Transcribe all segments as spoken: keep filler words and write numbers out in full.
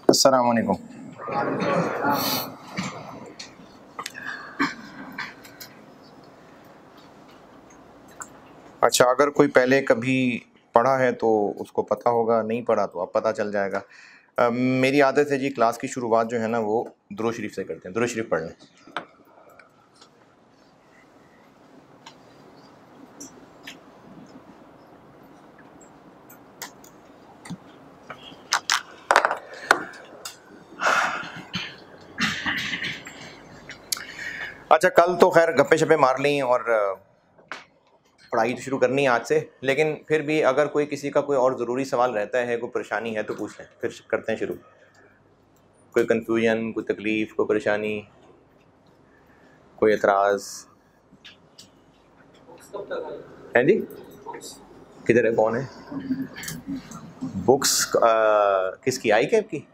अस्सलाम वालेकुम। अच्छा, अगर कोई पहले कभी पढ़ा है तो उसको पता होगा, नहीं पढ़ा तो अब पता चल जाएगा। अ, मेरी आदत है जी, क्लास की शुरुआत जो है ना वो दुरूद शरीफ से करते हैं। दुरूद शरीफ पढ़ लें। अच्छा, कल तो खैर गप्पे शप्पे मार ली और पढ़ाई तो शुरू करनी है आज से, लेकिन फिर भी अगर कोई किसी का कोई और ज़रूरी सवाल रहता है, कोई परेशानी है तो पूछ लें, फिर करते हैं शुरू। कोई कन्फ्यूजन, कोई तकलीफ़, कोई परेशानी, कोई एतराज़ है जी? किधर है, कौन है? बुक्स किसकी? आई कैब की?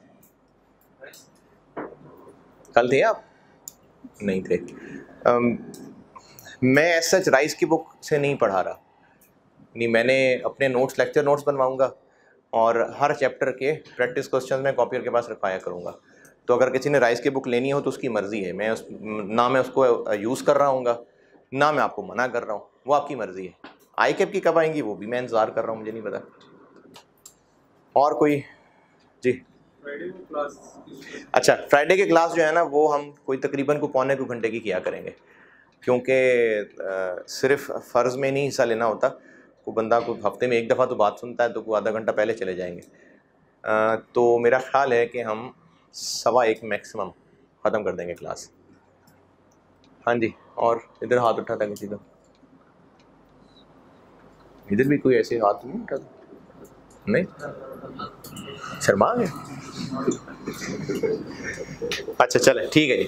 कल थे आप? नहीं थे। um, मैं एज सच राइस की बुक से नहीं पढ़ा रहा, नहीं, मैंने अपने नोट्स, लेक्चर नोट्स बनवाऊंगा और हर चैप्टर के प्रैक्टिस क्वेश्चन मैं कॉपियर के पास रखवाया करूंगा। तो अगर किसी ने राइस की बुक लेनी हो तो उसकी मर्ज़ी है, मैं उस ना मैं उसको यूज़ कर रहा हूँगा, ना मैं आपको मना कर रहा हूँ, वो आपकी मर्ज़ी है। आई कैब की कब आएंगी वो भी मैं इंतज़ार कर रहा हूँ, मुझे नहीं पता। और कोई जी? फ्राइडे को क्लास। अच्छा, फ्राइडे की क्लास जो है ना वो हम कोई तकरीबन को पौने दो घंटे की किया करेंगे, क्योंकि सिर्फ फ़र्ज़ में नहीं हिस्सा लेना होता। को बंदा को हफ्ते में एक दफ़ा तो बात सुनता है तो वो आधा घंटा पहले चले जाएंगे। आ, तो मेरा ख्याल है कि हम सवा एक मैक्सिमम ख़त्म कर देंगे क्लास। हाँ जी, और इधर हाथ उठा था किसी का? इधर भी कोई ऐसे हाथ नहीं उठा था? नहीं, शर्मा गए? अच्छा चले, ठीक है जी।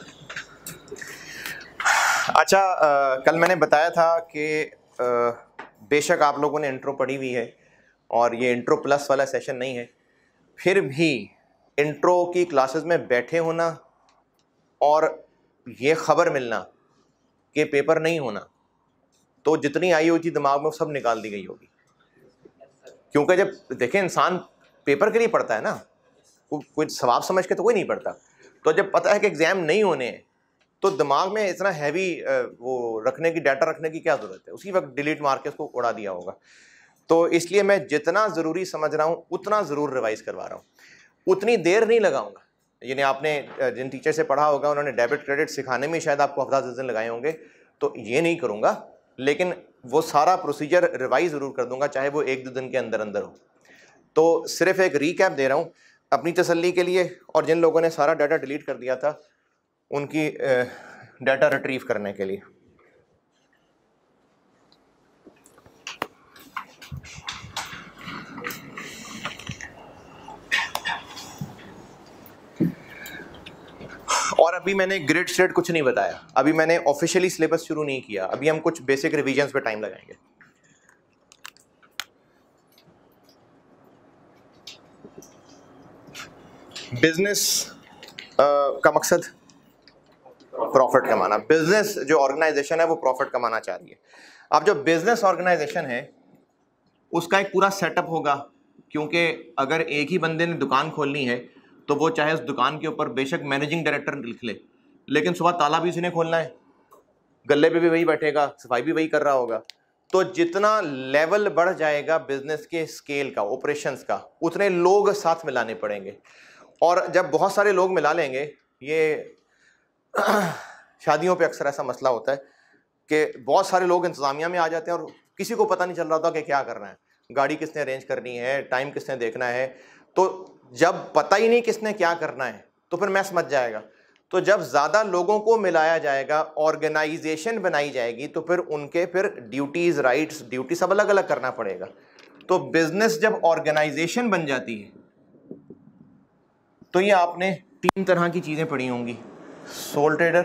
अच्छा, आ, कल मैंने बताया था कि बेशक आप लोगों ने इंट्रो पढ़ी हुई है और ये इंट्रो प्लस वाला सेशन नहीं है, फिर भी इंट्रो की क्लासेस में बैठे होना और ये ख़बर मिलना कि पेपर नहीं होना, तो जितनी आई हुई थी दिमाग में वो सब निकाल दी गई होगी। क्योंकि जब देखें, इंसान पेपर के लिए पढ़ता है ना, को, कोई सवाब समझ के तो कोई नहीं पढ़ता। तो जब पता है कि एग्ज़ाम नहीं होने हैं तो दिमाग में इतना हैवी वो रखने की, डाटा रखने की क्या ज़रूरत है? उसी वक्त डिलीट मार के उसको उड़ा दिया होगा। तो इसलिए मैं जितना ज़रूरी समझ रहा हूँ उतना ज़रूर रिवाइज़ करवा रहा हूँ, उतनी देर नहीं लगाऊंगा। यानी आपने जिन टीचर से पढ़ा होगा उन्होंने डेबिट क्रेडिट सिखाने में शायद आपको हफ्ता दस दिन लगाए होंगे, तो ये नहीं करूँगा, लेकिन वो सारा प्रोसीजर रिवाइज ज़रूर कर दूंगा, चाहे वो एक दो दिन के अंदर अंदर हो। तो सिर्फ एक रीकैप दे रहा हूँ अपनी तसल्ली के लिए, और जिन लोगों ने सारा डाटा डिलीट कर दिया था उनकी डाटा रिट्रीव करने के लिए। और अभी मैंने ग्रिड स्लेट कुछ नहीं बताया, अभी मैंने ऑफिशियली सिलेबस शुरू नहीं किया, अभी हम कुछ बेसिक रिवीजन्स पे टाइम लगाएंगे। बिजनेस का मकसद प्रॉफिट कमाना, बिजनेस जो ऑर्गेनाइजेशन है वो प्रॉफिट कमाना चाह रही है। अब जो बिजनेस ऑर्गेनाइजेशन है उसका एक पूरा सेटअप होगा, क्योंकि अगर एक ही बंदे ने दुकान खोलनी है तो वो चाहे उस दुकान के ऊपर बेशक मैनेजिंग डायरेक्टर लिख ले, लेकिन सुबह ताला भी उसी ने खोलना है, गले पे भी वही बैठेगा, सफाई भी वही कर रहा होगा। तो जितना लेवल बढ़ जाएगा बिजनेस के स्केल का, ऑपरेशंस का, उतने लोग साथ मिलाने पड़ेंगे। और जब बहुत सारे लोग मिला लेंगे, ये शादियों पे अक्सर ऐसा मसला होता है कि बहुत सारे लोग इंतजामिया में आ जाते हैं और किसी को पता नहीं चल रहा था कि क्या करना है, गाड़ी किसने अरेंज करनी है, टाइम किसने देखना है। तो जब पता ही नहीं किसने क्या करना है तो फिर मैस मच जाएगा। तो जब ज़्यादा लोगों को मिलाया जाएगा, ऑर्गेनाइजेशन बनाई जाएगी, तो फिर उनके फिर ड्यूटीज़, राइट्स, ड्यूटी सब अलग अलग करना पड़ेगा। तो बिजनेस जब ऑर्गेनाइजेशन बन जाती है तो ये आपने तीन तरह की चीज़ें पढ़ी होंगी, सोल ट्रेडर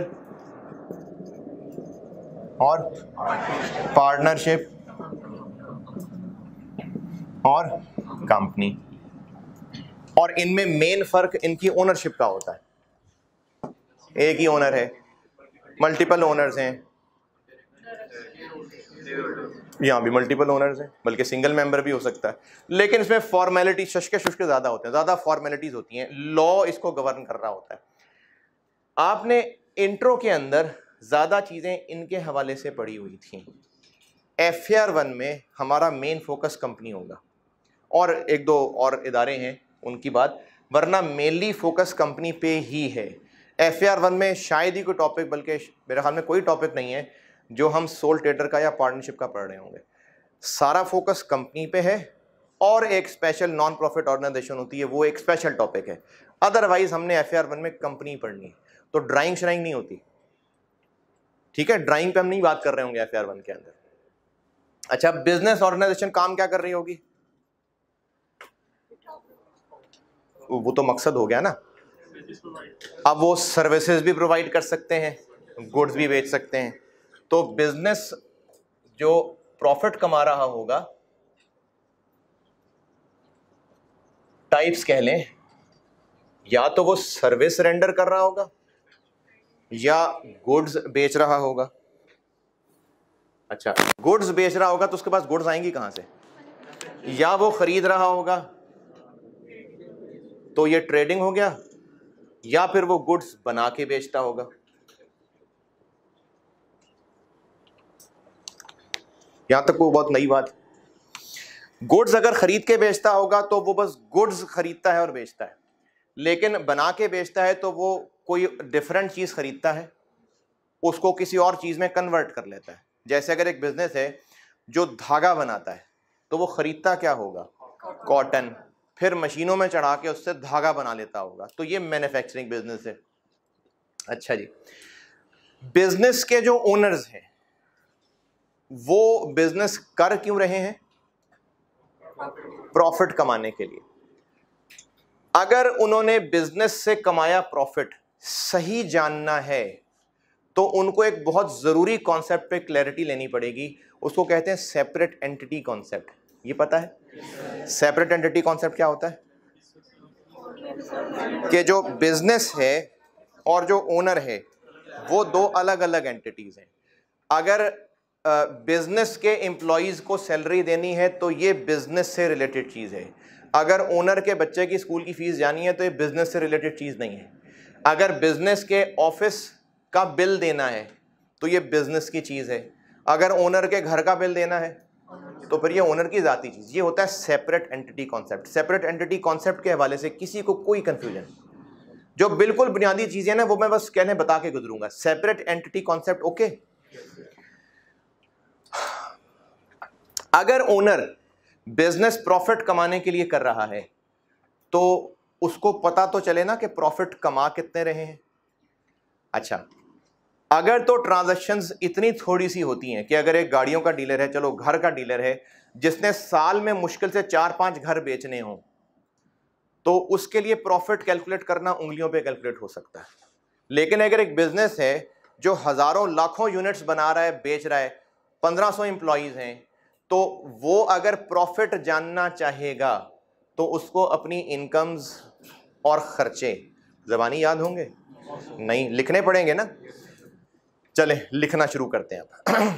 और पार्टनरशिप और कंपनी, और इनमें मेन फर्क इनकी ओनरशिप का होता है। एक ही ओनर है, मल्टीपल ओनर्स हैं, यहाँ भी मल्टीपल ओनर्स हैं, बल्कि सिंगल मेंबर भी हो सकता है, लेकिन इसमें फॉर्मेलिटी शुष्के शुष्के ज़्यादा होते हैं, ज़्यादा फॉर्मेलिटीज़ होती हैं, लॉ इसको गवर्न कर रहा होता है। आपने इंट्रो के अंदर ज़्यादा चीज़ें इनके हवाले से पढ़ी हुई थी। एफ ए आर वन में हमारा मेन फोकस कंपनी होगा और एक दो और इदारे हैं उनकी बात, वरना मेनली फोकस कंपनी पे ही है। एफ ए आर वन में शायद ही कोई टॉपिक, बल्कि मेरे ख्याल में कोई टॉपिक नहीं है जो हम सोल ट्रेडर का या पार्टनरशिप का पढ़ रहे होंगे। सारा फोकस कंपनी पे है और एक स्पेशल नॉन प्रॉफिट ऑर्गेनाइजेशन होती है, वो एक स्पेशल टॉपिक है। अदरवाइज हमने एफ ए आर वन में कंपनी पढ़नी है, तो ड्राइंग श्राइंग नहीं होती, ठीक है। ड्राइंग पे हम नहीं बात कर रहे होंगे एफ ए आर वन के अंदर। अच्छा, बिजनेस ऑर्गेनाइजेशन काम क्या कर रही होगी, वो तो मकसद हो गया ना। अब वो सर्विसेज भी प्रोवाइड कर सकते हैं, गुड्स भी बेच सकते हैं। तो बिजनेस जो प्रॉफिट कमा रहा होगा, टाइप्स कह लें, या तो वो सर्विस रेंडर कर रहा होगा या गुड्स बेच रहा होगा। अच्छा, गुड्स बेच रहा होगा तो उसके पास गुड्स आएंगी कहां से, या वो खरीद रहा होगा तो ये ट्रेडिंग हो गया, या फिर वो गुड्स बना के बेचता होगा। यहां तक वो बहुत नई बात। गुड्स अगर खरीद के बेचता होगा तो वो बस गुड्स खरीदता है और बेचता है, लेकिन बना के बेचता है तो वो कोई डिफरेंट चीज खरीदता है, उसको किसी और चीज में कन्वर्ट कर लेता है। जैसे अगर एक बिजनेस है जो धागा बनाता है तो वो खरीदता क्या होगा, कॉटन, फिर मशीनों में चढ़ा के उससे धागा बना लेता होगा, तो ये मैन्युफैक्चरिंग बिजनेस है। अच्छा जी, बिजनेस के जो ओनर्स हैं वो बिजनेस कर क्यों रहे हैं, प्रॉफिट कमाने के लिए। अगर उन्होंने बिजनेस से कमाया प्रॉफिट सही जानना है तो उनको एक बहुत जरूरी कॉन्सेप्ट पे क्लैरिटी लेनी पड़ेगी, उसको कहते हैं सेपरेट एंटिटी कॉन्सेप्ट। ये पता है सेपरेट एंटिटी कॉन्सेप्ट क्या होता है, कि जो बिजनेस है और जो ओनर है वो दो अलग अलग एंटिटीज हैं। अगर बिजनेस के एम्प्लॉयज को सैलरी देनी है तो ये बिजनेस से रिलेटेड चीज है, अगर ओनर के बच्चे की स्कूल की फीस जानी है तो ये बिजनेस से रिलेटेड चीज नहीं है, अगर बिजनेस के ऑफिस का बिल देना है तो ये बिजनेस की चीज है, अगर ओनर के घर का बिल देना है तो फिर ये ओनर की जाती चीज। ये होता है separate entity concept. Separate entity concept के हवाले से किसी को कोई कंफ्यूजन, जो बिल्कुल बुनियादी चीजें ना वो मैं बस कहने बता के गुजरूंगा। Separate entity concept, okay. अगर ओनर बिजनेस प्रॉफिट कमाने के लिए कर रहा है तो उसको पता तो चले ना कि प्रॉफिट कमा कितने रहे हैं। अच्छा, अगर तो ट्रांजैक्शंस इतनी थोड़ी सी होती हैं कि अगर एक गाड़ियों का डीलर है, चलो घर का डीलर है, जिसने साल में मुश्किल से चार पांच घर बेचने हों, तो उसके लिए प्रॉफिट कैलकुलेट करना उंगलियों पे कैलकुलेट हो सकता है। लेकिन अगर एक बिजनेस है जो हजारों लाखों यूनिट्स बना रहा है, बेच रहा है, पंद्रह सौ एम्प्लॉयज हैं, तो वो अगर प्रॉफिट जानना चाहेगा तो उसको अपनी इनकम्स और खर्चे ज़बानी याद होंगे, नहीं लिखने पड़ेंगे ना। चले लिखना शुरू करते हैं अब।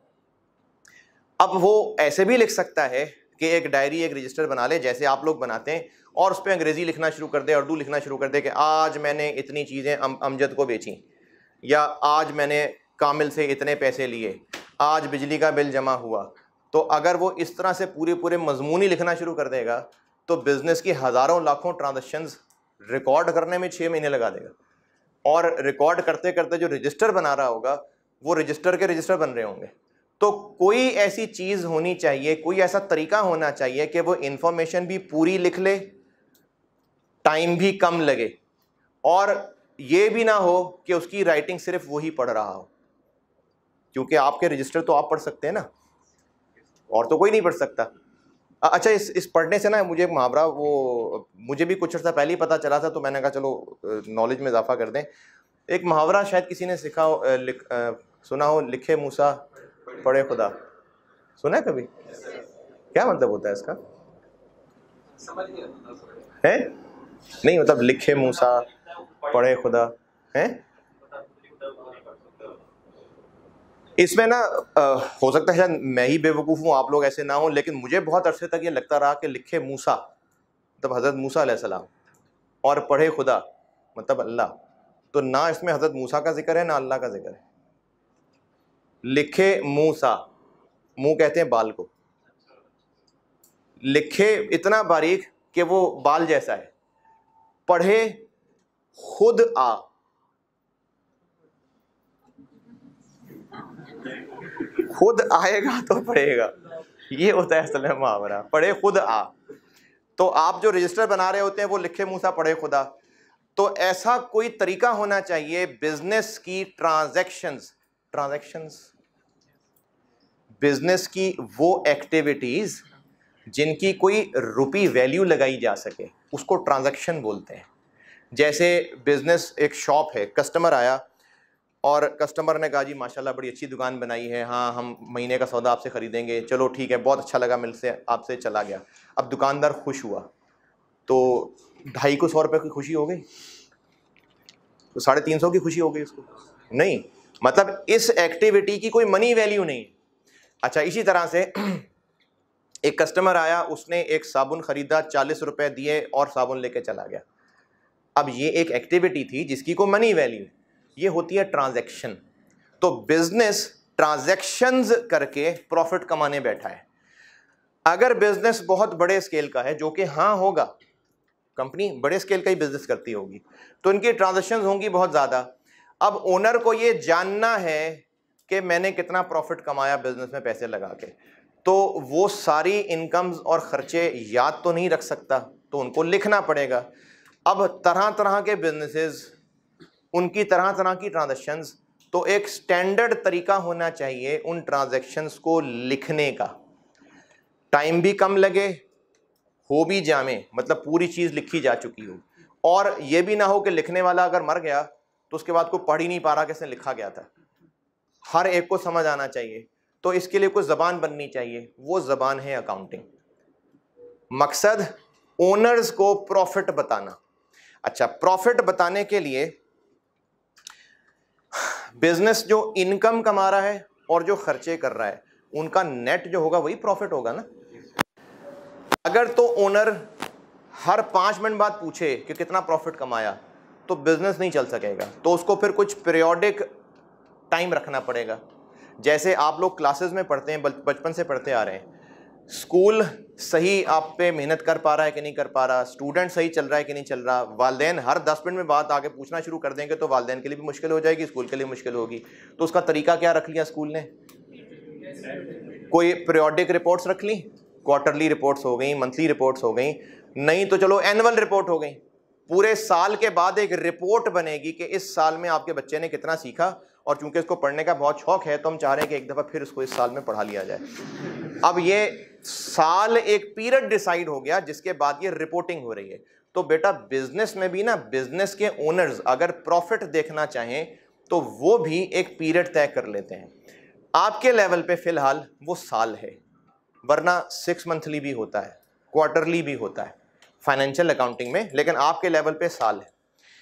अब वो ऐसे भी लिख सकता है कि एक डायरी, एक रजिस्टर बना ले जैसे आप लोग बनाते हैं, और उस पर अंग्रेजी लिखना शुरू कर दे, उर्दू लिखना शुरू कर दे कि आज मैंने इतनी चीज़ें अम, अमजद को बेची, या आज मैंने कामिल से इतने पैसे लिए, आज बिजली का बिल जमा हुआ। तो अगर वो इस तरह से पूरे पूरे मजमून ही लिखना शुरू कर देगा तो बिजनेस की हज़ारों लाखों ट्रांजैक्शंस रिकॉर्ड करने में छः महीने लगा देगा, और रिकॉर्ड करते करते जो रजिस्टर बना रहा होगा वो रजिस्टर के रजिस्टर बन रहे होंगे। तो कोई ऐसी चीज़ होनी चाहिए, कोई ऐसा तरीका होना चाहिए कि वो इंफॉर्मेशन भी पूरी लिख ले, टाइम भी कम लगे, और ये भी ना हो कि उसकी राइटिंग सिर्फ वही पढ़ रहा हो, क्योंकि आपके रजिस्टर तो आप पढ़ सकते हैं ना, और तो कोई नहीं पढ़ सकता। अच्छा, इस इस पढ़ने से ना मुझे एक मुहावरा, वो मुझे भी कुछ अर्सा पहले ही पता चला था, तो मैंने कहा चलो नॉलेज में इजाफा कर दें। एक मुहावरा शायद किसी ने सीखा हो, लिख, आ, सुना हो, लिखे मूसा पढ़े खुदा। सुना है कभी? क्या मतलब होता है इसका? है नहीं, मतलब लिखे मूसा पढ़े खुदा है। इसमें ना आ, हो सकता है शायद मैं ही बेवकूफ़ हूँ, आप लोग ऐसे ना हो, लेकिन मुझे बहुत अरसे तक ये लगता रहा कि लिखे मूसा मतलब हज़रत मूसा अलैहिस्सलाम और पढ़े खुदा मतलब अल्लाह, तो ना इसमें हज़रत मूसा का जिक्र है ना अल्लाह का जिक्र है। लिखे मूसा, मुंह कहते हैं बाल को, लिखे इतना बारीक कि वो बाल जैसा है, पढ़े खुद आ, खुद आएगा तो पढ़ेगा, ये होता है असल में मुहावरा, पढ़े खुद आ। तो आप जो रजिस्टर बना रहे होते हैं वो लिखे मूसा पढ़े खुदा, तो ऐसा कोई तरीका होना चाहिए बिजनेस की ट्रांजैक्शंस ट्रांजैक्शंस बिजनेस की वो एक्टिविटीज जिनकी कोई रुपी वैल्यू लगाई जा सके, उसको ट्रांजैक्शन बोलते हैं। जैसे बिजनेस एक शॉप है, कस्टमर आया और कस्टमर ने कहा जी माशाल्लाह बड़ी अच्छी दुकान बनाई है, हाँ हम महीने का सौदा आपसे ख़रीदेंगे, चलो ठीक है, बहुत अच्छा लगा, मिल से आपसे चला गया। अब दुकानदार खुश हुआ तो ढाई को सौ रुपये की खुशी हो गई, तो साढ़े तीन सौ की खुशी हो गई उसको? नहीं, मतलब इस एक्टिविटी की कोई मनी वैल्यू नहीं। अच्छा, इसी तरह से एक कस्टमर आया, उसने एक साबुन खरीदा, चालीस रुपए दिए और साबुन लेके चला गया। अब ये एक एक्टिविटी थी जिसकी कोई मनी वैल्यू, ये होती है ट्रांजैक्शन। तो बिजनेस ट्रांजैक्शंस करके प्रॉफिट कमाने बैठा है। अगर बिजनेस बहुत बड़े स्केल का है, जो कि हाँ होगा, कंपनी बड़े स्केल का ही बिजनेस करती होगी, तो इनकी ट्रांजैक्शंस होंगी बहुत ज़्यादा। अब ओनर को ये जानना है कि मैंने कितना प्रॉफिट कमाया बिजनेस में पैसे लगा के, तो वो सारी इनकम्स और खर्चे याद तो नहीं रख सकता, तो उनको लिखना पड़ेगा। अब तरह तरह के बिजनेसेस, उनकी तरह तरह की ट्रांजैक्शंस, तो एक स्टैंडर्ड तरीका होना चाहिए उन ट्रांजैक्शंस को लिखने का, टाइम भी कम लगे, हो भी जामे, मतलब पूरी चीज़ लिखी जा चुकी हो, और ये भी ना हो कि लिखने वाला अगर मर गया तो उसके बाद कोई पढ़ ही नहीं पा रहा कि इसने लिखा गया था। हर एक को समझ आना चाहिए, तो इसके लिए कोई ज़बान बननी चाहिए, वो ज़बान है अकाउंटिंग। मकसद ओनर्स को प्रॉफिट बताना। अच्छा, प्रॉफिट बताने के लिए बिजनेस जो इनकम कमा रहा है और जो खर्चे कर रहा है, उनका नेट जो होगा वही प्रॉफिट होगा ना। अगर तो ओनर हर पाँच मिनट बाद पूछे कि कितना प्रॉफिट कमाया, तो बिजनेस नहीं चल सकेगा। तो उसको फिर कुछ पीरियोडिक टाइम रखना पड़ेगा। जैसे आप लोग क्लासेस में पढ़ते हैं, बचपन से पढ़ते आ रहे हैं, स्कूल सही आप पे मेहनत कर पा रहा है कि नहीं कर पा रहा, स्टूडेंट सही चल रहा है कि नहीं चल रहा, वालिदैन हर दस मिनट में बात आके पूछना शुरू कर देंगे तो वालिदैन के लिए भी मुश्किल हो जाएगी, स्कूल के लिए मुश्किल होगी। तो उसका तरीका क्या रख लिया स्कूल ने? कोई पीरियोडिक रिपोर्ट्स रख ली, क्वार्टरली रिपोर्ट्स हो गई, मंथली रिपोर्ट्स हो गई, नहीं तो चलो एनुअल रिपोर्ट हो गई। पूरे साल के बाद एक रिपोर्ट बनेगी कि इस साल में आपके बच्चे ने कितना सीखा, और चूंकि इसको पढ़ने का बहुत शौक है तो हम चाह रहे हैं कि एक दफ़ा फिर इसको इस साल में पढ़ा लिया जाए। अब ये साल एक पीरियड डिसाइड हो गया जिसके बाद ये रिपोर्टिंग हो रही है। तो बेटा बिजनेस में भी ना, बिजनेस के ओनर्स अगर प्रॉफिट देखना चाहें तो वो भी एक पीरियड तय कर लेते हैं। आपके लेवल पे फिलहाल वो साल है, वरना सिक्स मंथली भी होता है, क्वार्टरली भी होता है फाइनेंशियल अकाउंटिंग में, लेकिन आपके लेवल पे साल है।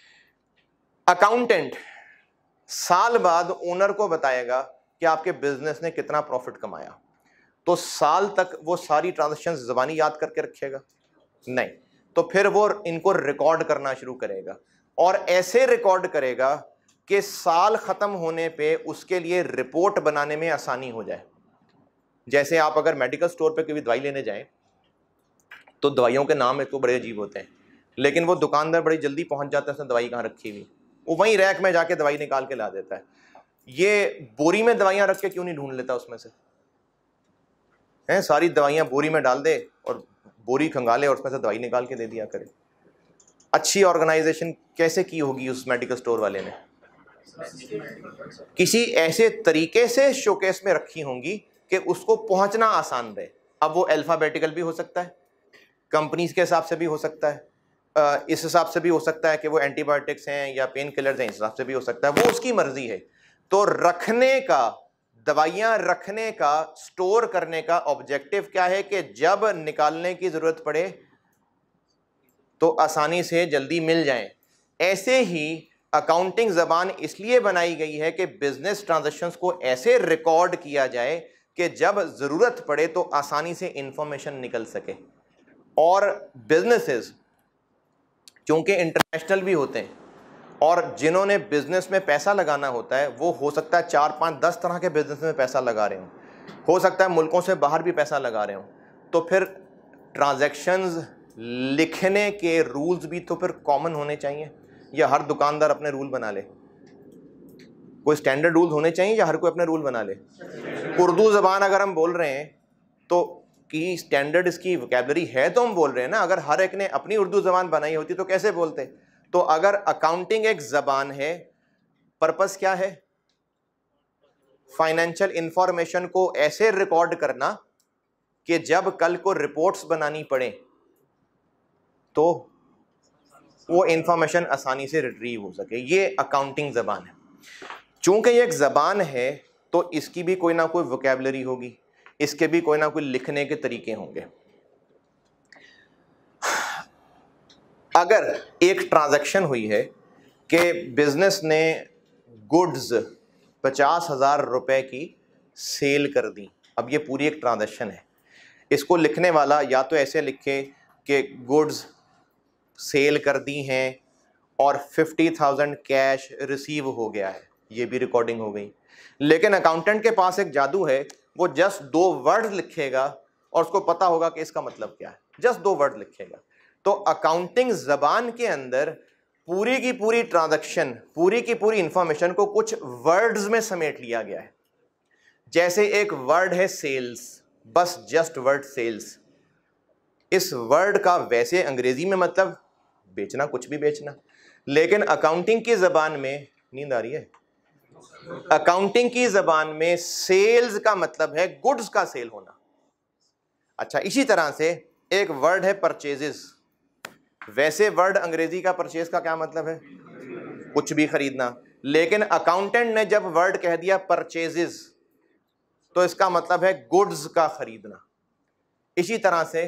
अकाउंटेंट साल बाद ओनर को बताएगा कि आपके बिजनेस ने कितना प्रॉफिट कमाया, तो साल तक वो सारी ट्रांजैक्शंस ज़बानी याद करके रखेगा? नहीं, तो फिर वो इनको रिकॉर्ड करना शुरू करेगा, और ऐसे रिकॉर्ड करेगा कि साल ख़त्म होने पे उसके लिए रिपोर्ट बनाने में आसानी हो जाए। जैसे आप अगर मेडिकल स्टोर पे कभी दवाई लेने जाएं तो दवाइयों के नाम एक तो बड़े अजीब होते हैं, लेकिन वो दुकानदार बड़ी जल्दी पहुंच जाता है उसने दवाई कहाँ रखी हुई, वो वहीं रैक में जाके दवाई निकाल के ला देता है। ये बोरी में दवाइयाँ रख के क्यों नहीं ढूंढ लेता उसमें से? हैं, सारी दवाइयाँ बोरी में डाल दे और बोरी खंगाले और उसमें से दवाई निकाल के दे दिया करे। अच्छी ऑर्गेनाइजेशन कैसे की होगी उस मेडिकल स्टोर वाले ने? किसी ऐसे तरीके से शोकेस में रखी होंगी कि उसको पहुंचना आसान रहे। अब वो अल्फाबेटिकल भी हो सकता है, कंपनीज के हिसाब से भी हो सकता है, इस हिसाब से भी हो सकता है कि वो एंटीबायोटिक्स हैं या पेन किलर्स हैं, इस हिसाब से भी हो सकता है, वो उसकी मर्जी है। तो रखने का, दवाइयां रखने का, स्टोर करने का ऑब्जेक्टिव क्या है कि जब निकालने की जरूरत पड़े तो आसानी से जल्दी मिल जाए। ऐसे ही अकाउंटिंग ज़बान इसलिए बनाई गई है कि बिजनेस ट्रांजैक्शंस को ऐसे रिकॉर्ड किया जाए कि जब ज़रूरत पड़े तो आसानी से इंफॉर्मेशन निकल सके। और बिजनेसेस चूँकि इंटरनेशनल भी होते हैं और जिन्होंने बिजनेस में पैसा लगाना होता है वो हो सकता है चार पाँच दस तरह के बिजनेस में पैसा लगा रहे हों, हो सकता है मुल्कों से बाहर भी पैसा लगा रहे हों, तो फिर ट्रांजैक्शंस लिखने के रूल्स भी तो फिर कॉमन होने चाहिए, या हर दुकानदार अपने रूल बना ले? कोई स्टैंडर्ड रूल होने चाहिए या हर कोई अपने रूल बना ले? उर्दू ज़बान अगर हम बोल रहे हैं तो कि स्टैंडर्ड इसकी वोकैबुलरी है तो हम बोल रहे हैं ना। अगर हर एक ने अपनी उर्दू ज़बान बनाई होती तो कैसे बोलते? तो अगर अकाउंटिंग एक ज़बान है, पर्पस क्या है? फाइनेंशियल इंफॉर्मेशन को ऐसे रिकॉर्ड करना कि जब कल को रिपोर्ट्स बनानी पड़े तो वो इंफॉर्मेशन आसानी से रिट्रीव हो सके। ये अकाउंटिंग ज़बान है। चूंकि ये एक ज़बान है तो इसकी भी कोई ना कोई वोकैबुलरी होगी, इसके भी कोई ना कोई लिखने के तरीके होंगे। अगर एक ट्रांजैक्शन हुई है कि बिजनेस ने गुड्स पचास हजार रुपए की सेल कर दी, अब ये पूरी एक ट्रांजैक्शन है। इसको लिखने वाला या तो ऐसे लिखे कि गुड्स सेल कर दी हैं और फिफ्टी थाउजेंड कैश रिसीव हो गया है, ये भी रिकॉर्डिंग हो गई। लेकिन अकाउंटेंट के पास एक जादू है, वो जस्ट दो वर्ड लिखेगा और उसको पता होगा कि इसका मतलब क्या है, जस्ट दो वर्ड लिखेगा। तो अकाउंटिंग ज़बान के अंदर पूरी की पूरी ट्रांजैक्शन, पूरी की पूरी इंफॉर्मेशन को कुछ वर्ड्स में समेट लिया गया है। जैसे एक वर्ड है सेल्स, बस जस्ट वर्ड सेल्स। इस वर्ड का वैसे अंग्रेजी में मतलब बेचना, कुछ भी बेचना, लेकिन अकाउंटिंग की ज़बान में, नींद आ रही है, अकाउंटिंग की ज़बान में सेल्स का मतलब है गुड्स का सेल होना। अच्छा, इसी तरह से एक वर्ड है परचेजेस। वैसे वर्ड अंग्रेजी का परचेज का क्या मतलब है? कुछ भी खरीदना, लेकिन अकाउंटेंट ने जब वर्ड कह दिया परचेजेस तो इसका मतलब है गुड्स का खरीदना। इसी तरह से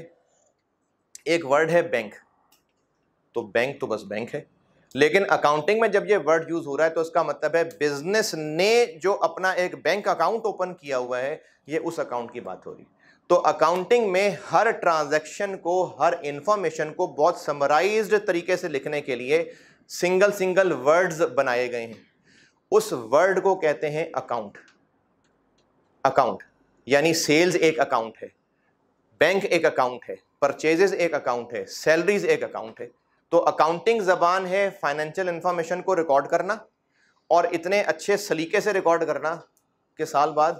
एक वर्ड है बैंक, तो बैंक तो बस बैंक है, लेकिन अकाउंटिंग में जब ये वर्ड यूज हो रहा है तो इसका मतलब है बिजनेस ने जो अपना एक बैंक अकाउंट ओपन किया हुआ है, ये उस अकाउंट की बात हो रही। तो अकाउंटिंग में हर ट्रांजैक्शन को, हर इंफॉर्मेशन को बहुत समराइज्ड तरीके से लिखने के लिए सिंगल सिंगल वर्ड्स बनाए गए हैं। उस वर्ड को कहते हैं अकाउंट। अकाउंट यानी सेल्स एक अकाउंट है, बैंक एक अकाउंट है, परचेजेस एक अकाउंट है, सैलरीज एक अकाउंट है। तो अकाउंटिंग ज़बान है फाइनेंशियल इंफॉर्मेशन को रिकॉर्ड करना, और इतने अच्छे सलीके से रिकॉर्ड करना कि साल बाद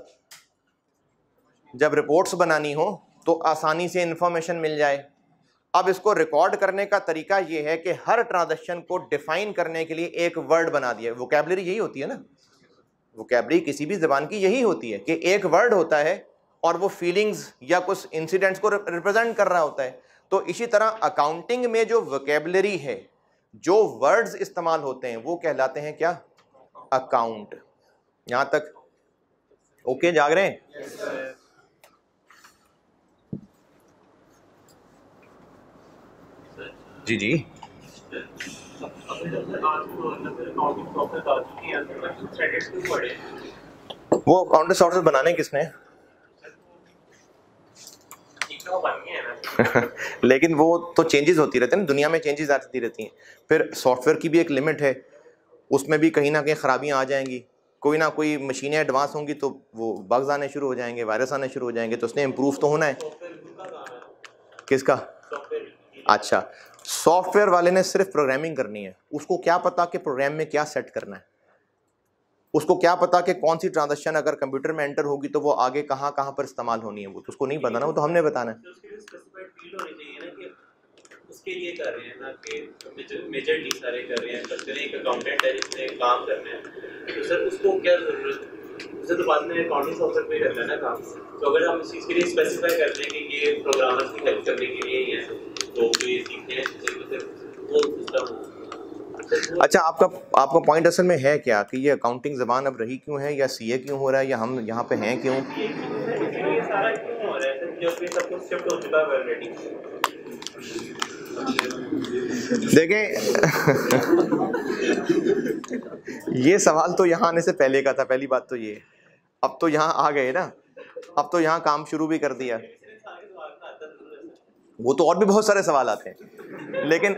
जब रिपोर्ट्स बनानी हो तो आसानी से इंफॉर्मेशन मिल जाए। अब इसको रिकॉर्ड करने का तरीका यह है कि हर ट्रांजैक्शन को डिफाइन करने के लिए एक वर्ड बना दिया। वोकैबुलरी यही होती है ना, वोकैबुलरी किसी भी ज़बान की यही होती है कि एक वर्ड होता है और वो फीलिंग्स या कुछ इंसिडेंट्स को रिप्रेजेंट कर रहा होता है। तो इसी तरह अकाउंटिंग में जो वोकैबुलरी है, जो वर्ड्स इस्तेमाल होते हैं, वो कहलाते हैं क्या? अकाउंट। यहां तक ओके? जाग रहे हैं? yes, जी जी। वो अकाउंटिंग सॉफ्टवेयर बनाने किसने? लेकिन वो तो चेंजेस होती रहती है ना, दुनिया में चेंजेस आती रहती हैं। फिर सॉफ्टवेयर की भी एक लिमिट है, उसमें भी कहीं ना कहीं खराबियां आ जाएंगी। कोई ना कोई मशीनें एडवांस होंगी तो वो बग्स आने शुरू हो जाएंगे, वायरस आने शुरू हो जाएंगे, तो उसने इम्प्रूव तो होना है। किसका? अच्छा, सॉफ्टवेयर वाले ने सिर्फ प्रोग्रामिंग करनी है, उसको क्या पता कि प्रोग्राम में क्या सेट करना है, उसको क्या पता कि कौन सी ट्रांजैक्शन अगर कंप्यूटर में एंटर होगी तो वो आगे कहाँ कहाँ पर इस्तेमाल होनी है, वो तो उसको नहीं बताना, वो तो हमने बताना है। उसके लिए कर रहे हैं ना कि मेजरली सारे कर रहे हैं, करते हैं, एक अकाउंटेंट है जिसने काम करना है, तो सर उसको क्या जरूरत है? उसे तो बाद में अकाउंटिंग सॉफ्टवेयर पे करना है ना काम। तो अगर हम इस चीज़ के लिए स्पेसिफाई करते हैं कि ये प्रोग्रामर्स की हेल्प करने के लिए ही है, तो जो ये सीखते हैं तो वो सिस्टम हो। अच्छा, आपका आपका पॉइंट असल में है क्या कि ये अकाउंटिंग ज़बान अब रही क्यों है, या सीए क्यों हो रहा है, या हम यहाँ पे हैं क्यों? ये सारा क्यों हो रहा है? क्योंकि सब कुछ शिफ्ट हो चुका है ऑलरेडी। देखें, ये सवाल तो यहाँ आने से पहले का था, पहली बात तो ये। अब तो यहाँ आ गए ना, अब तो यहाँ काम शुरू भी कर दिया। वो तो और भी बहुत सारे सवाल आते हैं, लेकिन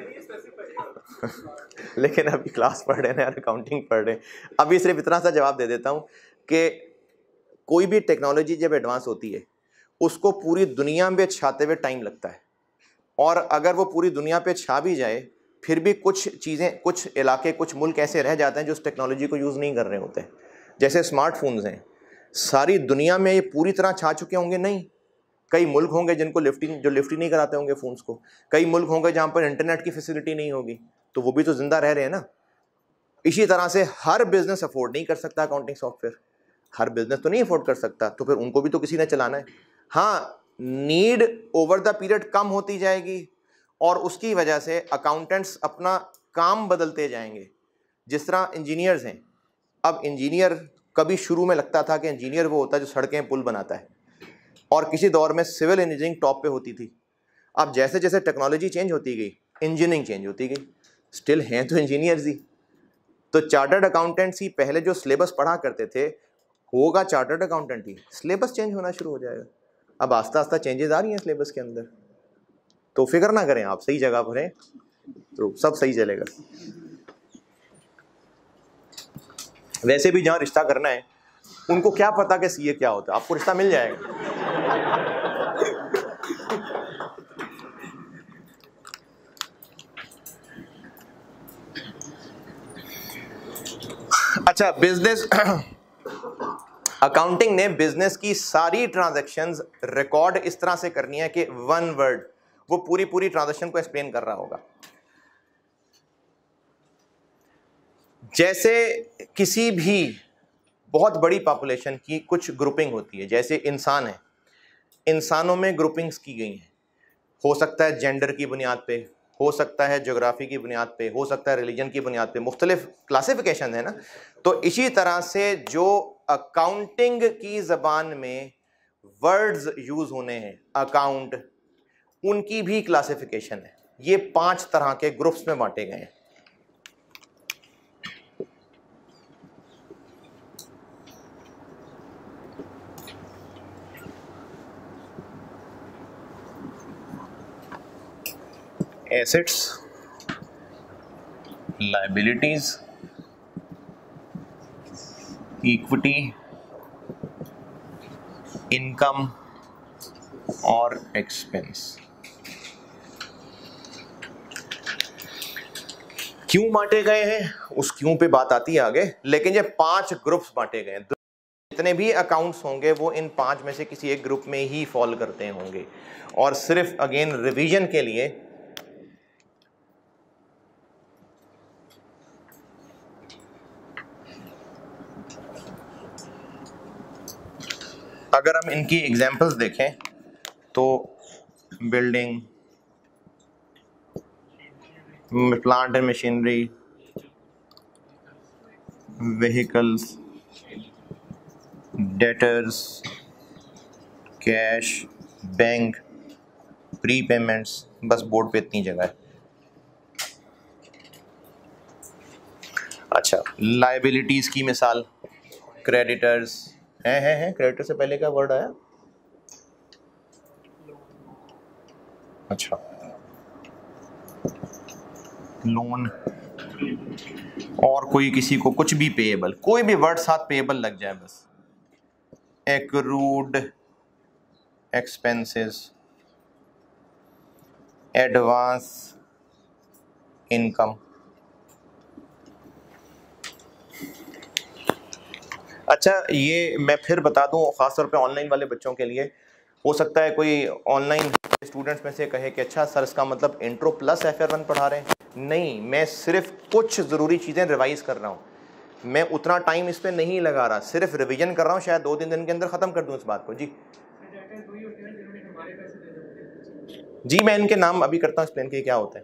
लेकिन अभी क्लास पढ़ रहे हैं यार, अकाउंटिंग पढ़ रहे हैं। अभी सिर्फ इतना सा जवाब दे देता हूँ कि कोई भी टेक्नोलॉजी जब एडवांस होती है उसको पूरी दुनिया में छाते हुए टाइम लगता है, और अगर वो पूरी दुनिया पे छा भी जाए फिर भी कुछ चीज़ें, कुछ इलाके, कुछ मुल्क ऐसे रह जाते हैं जो उस टेक्नोलॉजी को यूज़ नहीं कर रहे होते। जैसे स्मार्टफोन्स हैं, सारी दुनिया में ये पूरी तरह छा चुके होंगे नहीं, कई मुल्क होंगे जिनको लिफ्टिंग जो लिफ्ट ही नहीं कराते होंगे फ़ोन्स को, कई मुल्क होंगे जहाँ पर इंटरनेट की फैसिलिटी नहीं होगी, तो वो भी तो ज़िंदा रह रहे हैं ना। इसी तरह से हर बिज़नेस अफोर्ड नहीं कर सकता अकाउंटिंग सॉफ्टवेयर, हर बिज़नेस तो नहीं अफोर्ड कर सकता, तो फिर उनको भी तो किसी ने चलाना है। हाँ, नीड ओवर द पीरियड कम होती जाएगी और उसकी वजह से अकाउंटेंट्स अपना काम बदलते जाएंगे। जिस तरह इंजीनियर्स हैं, अब इंजीनियर कभी शुरू में लगता था कि इंजीनियर वो होता है जो सड़कें पुल बनाता है, और किसी दौर में सिविल इंजीनियरिंग टॉप पे होती थी। अब जैसे जैसे टेक्नोलॉजी चेंज होती गई, इंजीनियरिंग चेंज होती गई, स्टिल हैं तो इंजीनियर्स ही। तो चार्टर्ड अकाउंटेंट्स ही पहले जो सिलेबस पढ़ा करते थे, होगा चार्टर्ड अकाउंटेंट ही, सिलेबस चेंज होना शुरू हो जाएगा। अब आस्ता आस्ता चेंजेस आ रही हैं सिलेबस के अंदर, तो फिक्र ना करें, आप सही जगह पर हैं तो सब सही चलेगा। वैसे भी जहाँ रिश्ता करना है उनको क्या पता कि सीए क्या होता है, आपको रिश्ता मिल जाएगा। अच्छा, बिजनेस अकाउंटिंग ने बिजनेस की सारी ट्रांजैक्शंस रिकॉर्ड इस तरह से करनी है कि वन वर्ड वो पूरी पूरी ट्रांजैक्शन को एक्सप्लेन कर रहा होगा। जैसे किसी भी बहुत बड़ी पॉपुलेशन की कुछ ग्रुपिंग होती है, जैसे इंसान है, इंसानों में ग्रुपिंग्स की गई हैं, हो सकता है जेंडर की बुनियाद पे, हो सकता है ज्योग्राफी की बुनियाद पे, हो सकता है रिलीजन की बुनियाद पे, मुख्तलिफ क्लासिफिकेशन है ना। तो इसी तरह से जो अकाउंटिंग की ज़बान में वर्ड्स यूज़ होने हैं, अकाउंट, उनकी भी क्लासिफिकेशन है। ये पांच तरह के ग्रुप्स में बांटे गए हैं। एसेट्स, लायबिलिटीज, इक्विटी, इनकम और एक्सपेंस। क्यों बांटे गए हैं उस क्यों पे बात आती है आगे, लेकिन ये पांच ग्रुप्स बांटे गए हैं। जितने भी अकाउंट्स होंगे वो इन पांच में से किसी एक ग्रुप में ही फॉल करते होंगे। और सिर्फ अगेन रिवीजन के लिए अगर हम इनकी एग्जांपल्स देखें तो building, plant and machinery, vehicles, debtors, cash, bank, prepayments, बस बोर्ड पे इतनी जगह है। अच्छा, लायबिलिटीज की मिसाल, क्रेडिटर्स है है है क्रेडिटर से पहले क्या वर्ड आया? अच्छा, लोन, और कोई किसी को कुछ भी पेएबल, कोई भी वर्ड साथ पेएबल लग जाए बस। Accrued expenses, advance income. अच्छा, ये मैं फिर बता दूं खासतौर पे ऑनलाइन वाले बच्चों के लिए, हो सकता है कोई ऑनलाइन स्टूडेंट्स में से कहे कि अच्छा सर इसका मतलब इंट्रो प्लस एफ वन पढ़ा रहे हैं। नहीं, मैं सिर्फ कुछ ज़रूरी चीज़ें रिवाइज कर रहा हूँ, मैं उतना टाइम इस पर नहीं लगा रहा, सिर्फ रिवीजन कर रहा हूँ, शायद दो तीन दिन के अंदर ख़त्म कर दूँ इस बात को। जी जी मैं इनके नाम अभी करता हूँ एक्सप्लेन कि क्या होता है।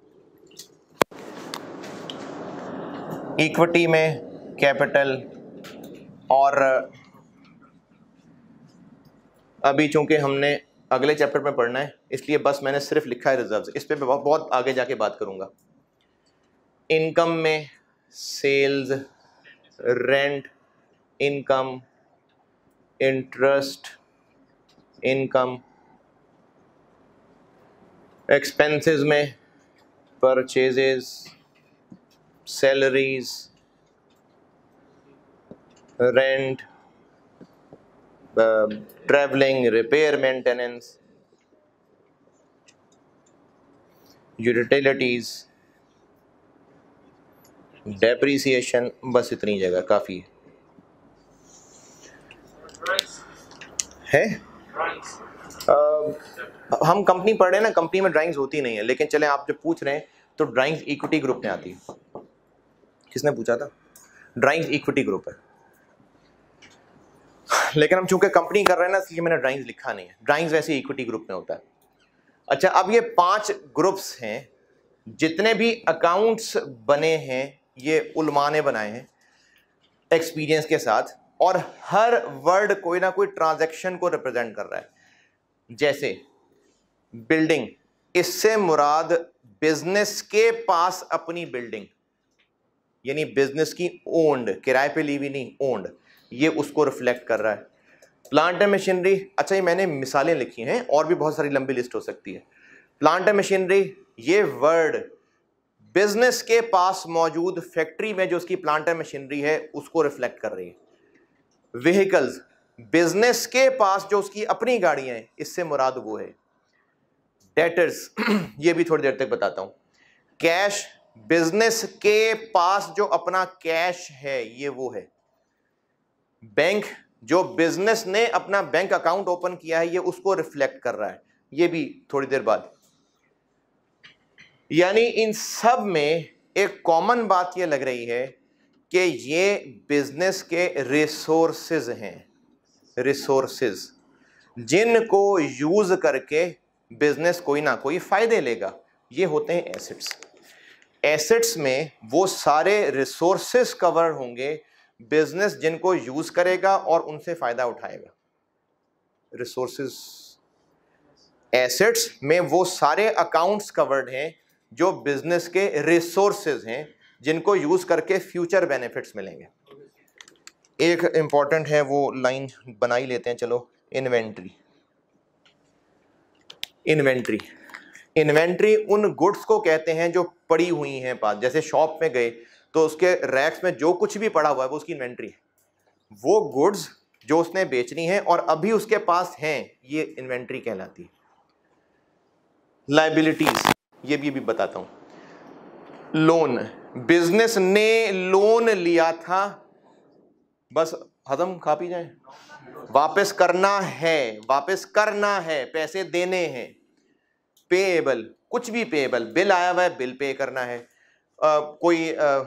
इक्विटी में कैपिटल, और अभी चूंकि हमने अगले चैप्टर में पढ़ना है, इसलिए बस मैंने सिर्फ लिखा है रिजर्व्स। इस पे मैं बहुत बहुत आगे जाके बात करूंगा। इनकम में sales, rent income, interest income, expenses में purchases, salaries, rent, travelling, repair maintenance, utilities, depreciation, बस इतनी जगह काफ़ी है। है uh, हम कंपनी पढ़ रहे हैं ना, कंपनी में ड्राइंग्स होती नहीं है, लेकिन चले आप जब पूछ रहे हैं तो ड्राइंग्स इक्विटी ग्रुप में आती है। किसने पूछा था? ड्राइंग्स इक्विटी ग्रुप है, लेकिन हम चूंकि कंपनी कर रहे हैं ना, इसलिए मैंने ड्राइंग्स लिखा नहीं है। ड्राइंग्स वैसे इक्विटी ग्रुप में होता है। अच्छा, अब ये पांच ग्रुप्स हैं, जितने भी अकाउंट्स बने हैं ये उलमा ने बनाए हैं एक्सपीरियंस के साथ, और हर वर्ड कोई ना कोई ट्रांजैक्शन को रिप्रेजेंट कर रहा है। जैसे बिल्डिंग, इससे मुराद बिजनेस के पास अपनी बिल्डिंग, यानी बिजनेस की ओन्ड, किराए पे ली हुई नहीं, ओन्ड, ये उसको रिफ्लेक्ट कर रहा है। प्लांट एंड मशीनरी, अच्छा ये मैंने मिसालें लिखी हैं, और भी बहुत सारी लंबी लिस्ट हो सकती है। प्लांट एंड मशीनरी, ये वर्ड बिजनेस के पास मौजूद फैक्ट्री में जो उसकी प्लांट एंड मशीनरी है उसको रिफ्लेक्ट कर रही है। व्हीकल्स, बिजनेस के पास जो उसकी अपनी गाड़ियां हैं, इससे मुराद वो है। डेटर्स, ये भी थोड़ी देर तक बताता हूं। कैश, बिजनेस के पास जो अपना कैश है ये वो है। बैंक, जो बिजनेस ने अपना बैंक अकाउंट ओपन किया है ये उसको रिफ्लेक्ट कर रहा है, ये भी थोड़ी देर बाद। यानी इन सब में एक कॉमन बात ये लग रही है कि ये बिजनेस के रिसोर्सेज हैं, रिसोर्सेज जिनको यूज करके बिजनेस कोई ना कोई फायदे लेगा, ये होते हैं एसेट्स। एसेट्स में वो सारे रिसोर्सेज कवर होंगे बिजनेस जिनको यूज करेगा और उनसे फायदा उठाएगा। रिसोर्सेज, एसेट्स में वो सारे अकाउंट्स कवर्ड हैं जो बिजनेस के रिसोर्सेज हैं जिनको यूज करके फ्यूचर बेनिफिट्स मिलेंगे। एक इंपॉर्टेंट है, वो लाइन बना ही लेते हैं चलो। इन्वेंट्री, इन्वेंट्री इन्वेंट्री उन गुड्स को कहते हैं जो पड़ी हुई हैं पास। जैसे शॉप में गए तो उसके रैक्स में जो कुछ भी पड़ा हुआ है वो उसकी इन्वेंट्री है। वो गुड्स जो उसने बेचनी है और अभी उसके पास हैं, ये इन्वेंट्री कहलाती है। लायबिलिटीज, ये भी भी बताता हूं। लोन, बिजनेस ने लोन लिया था, बस हजम खा पी जाए, वापस करना है, वापस करना है, पैसे देने हैं। पेएबल, कुछ भी पेएबल, बिल आया हुआ है, बिल पे करना है। आ, कोई आ,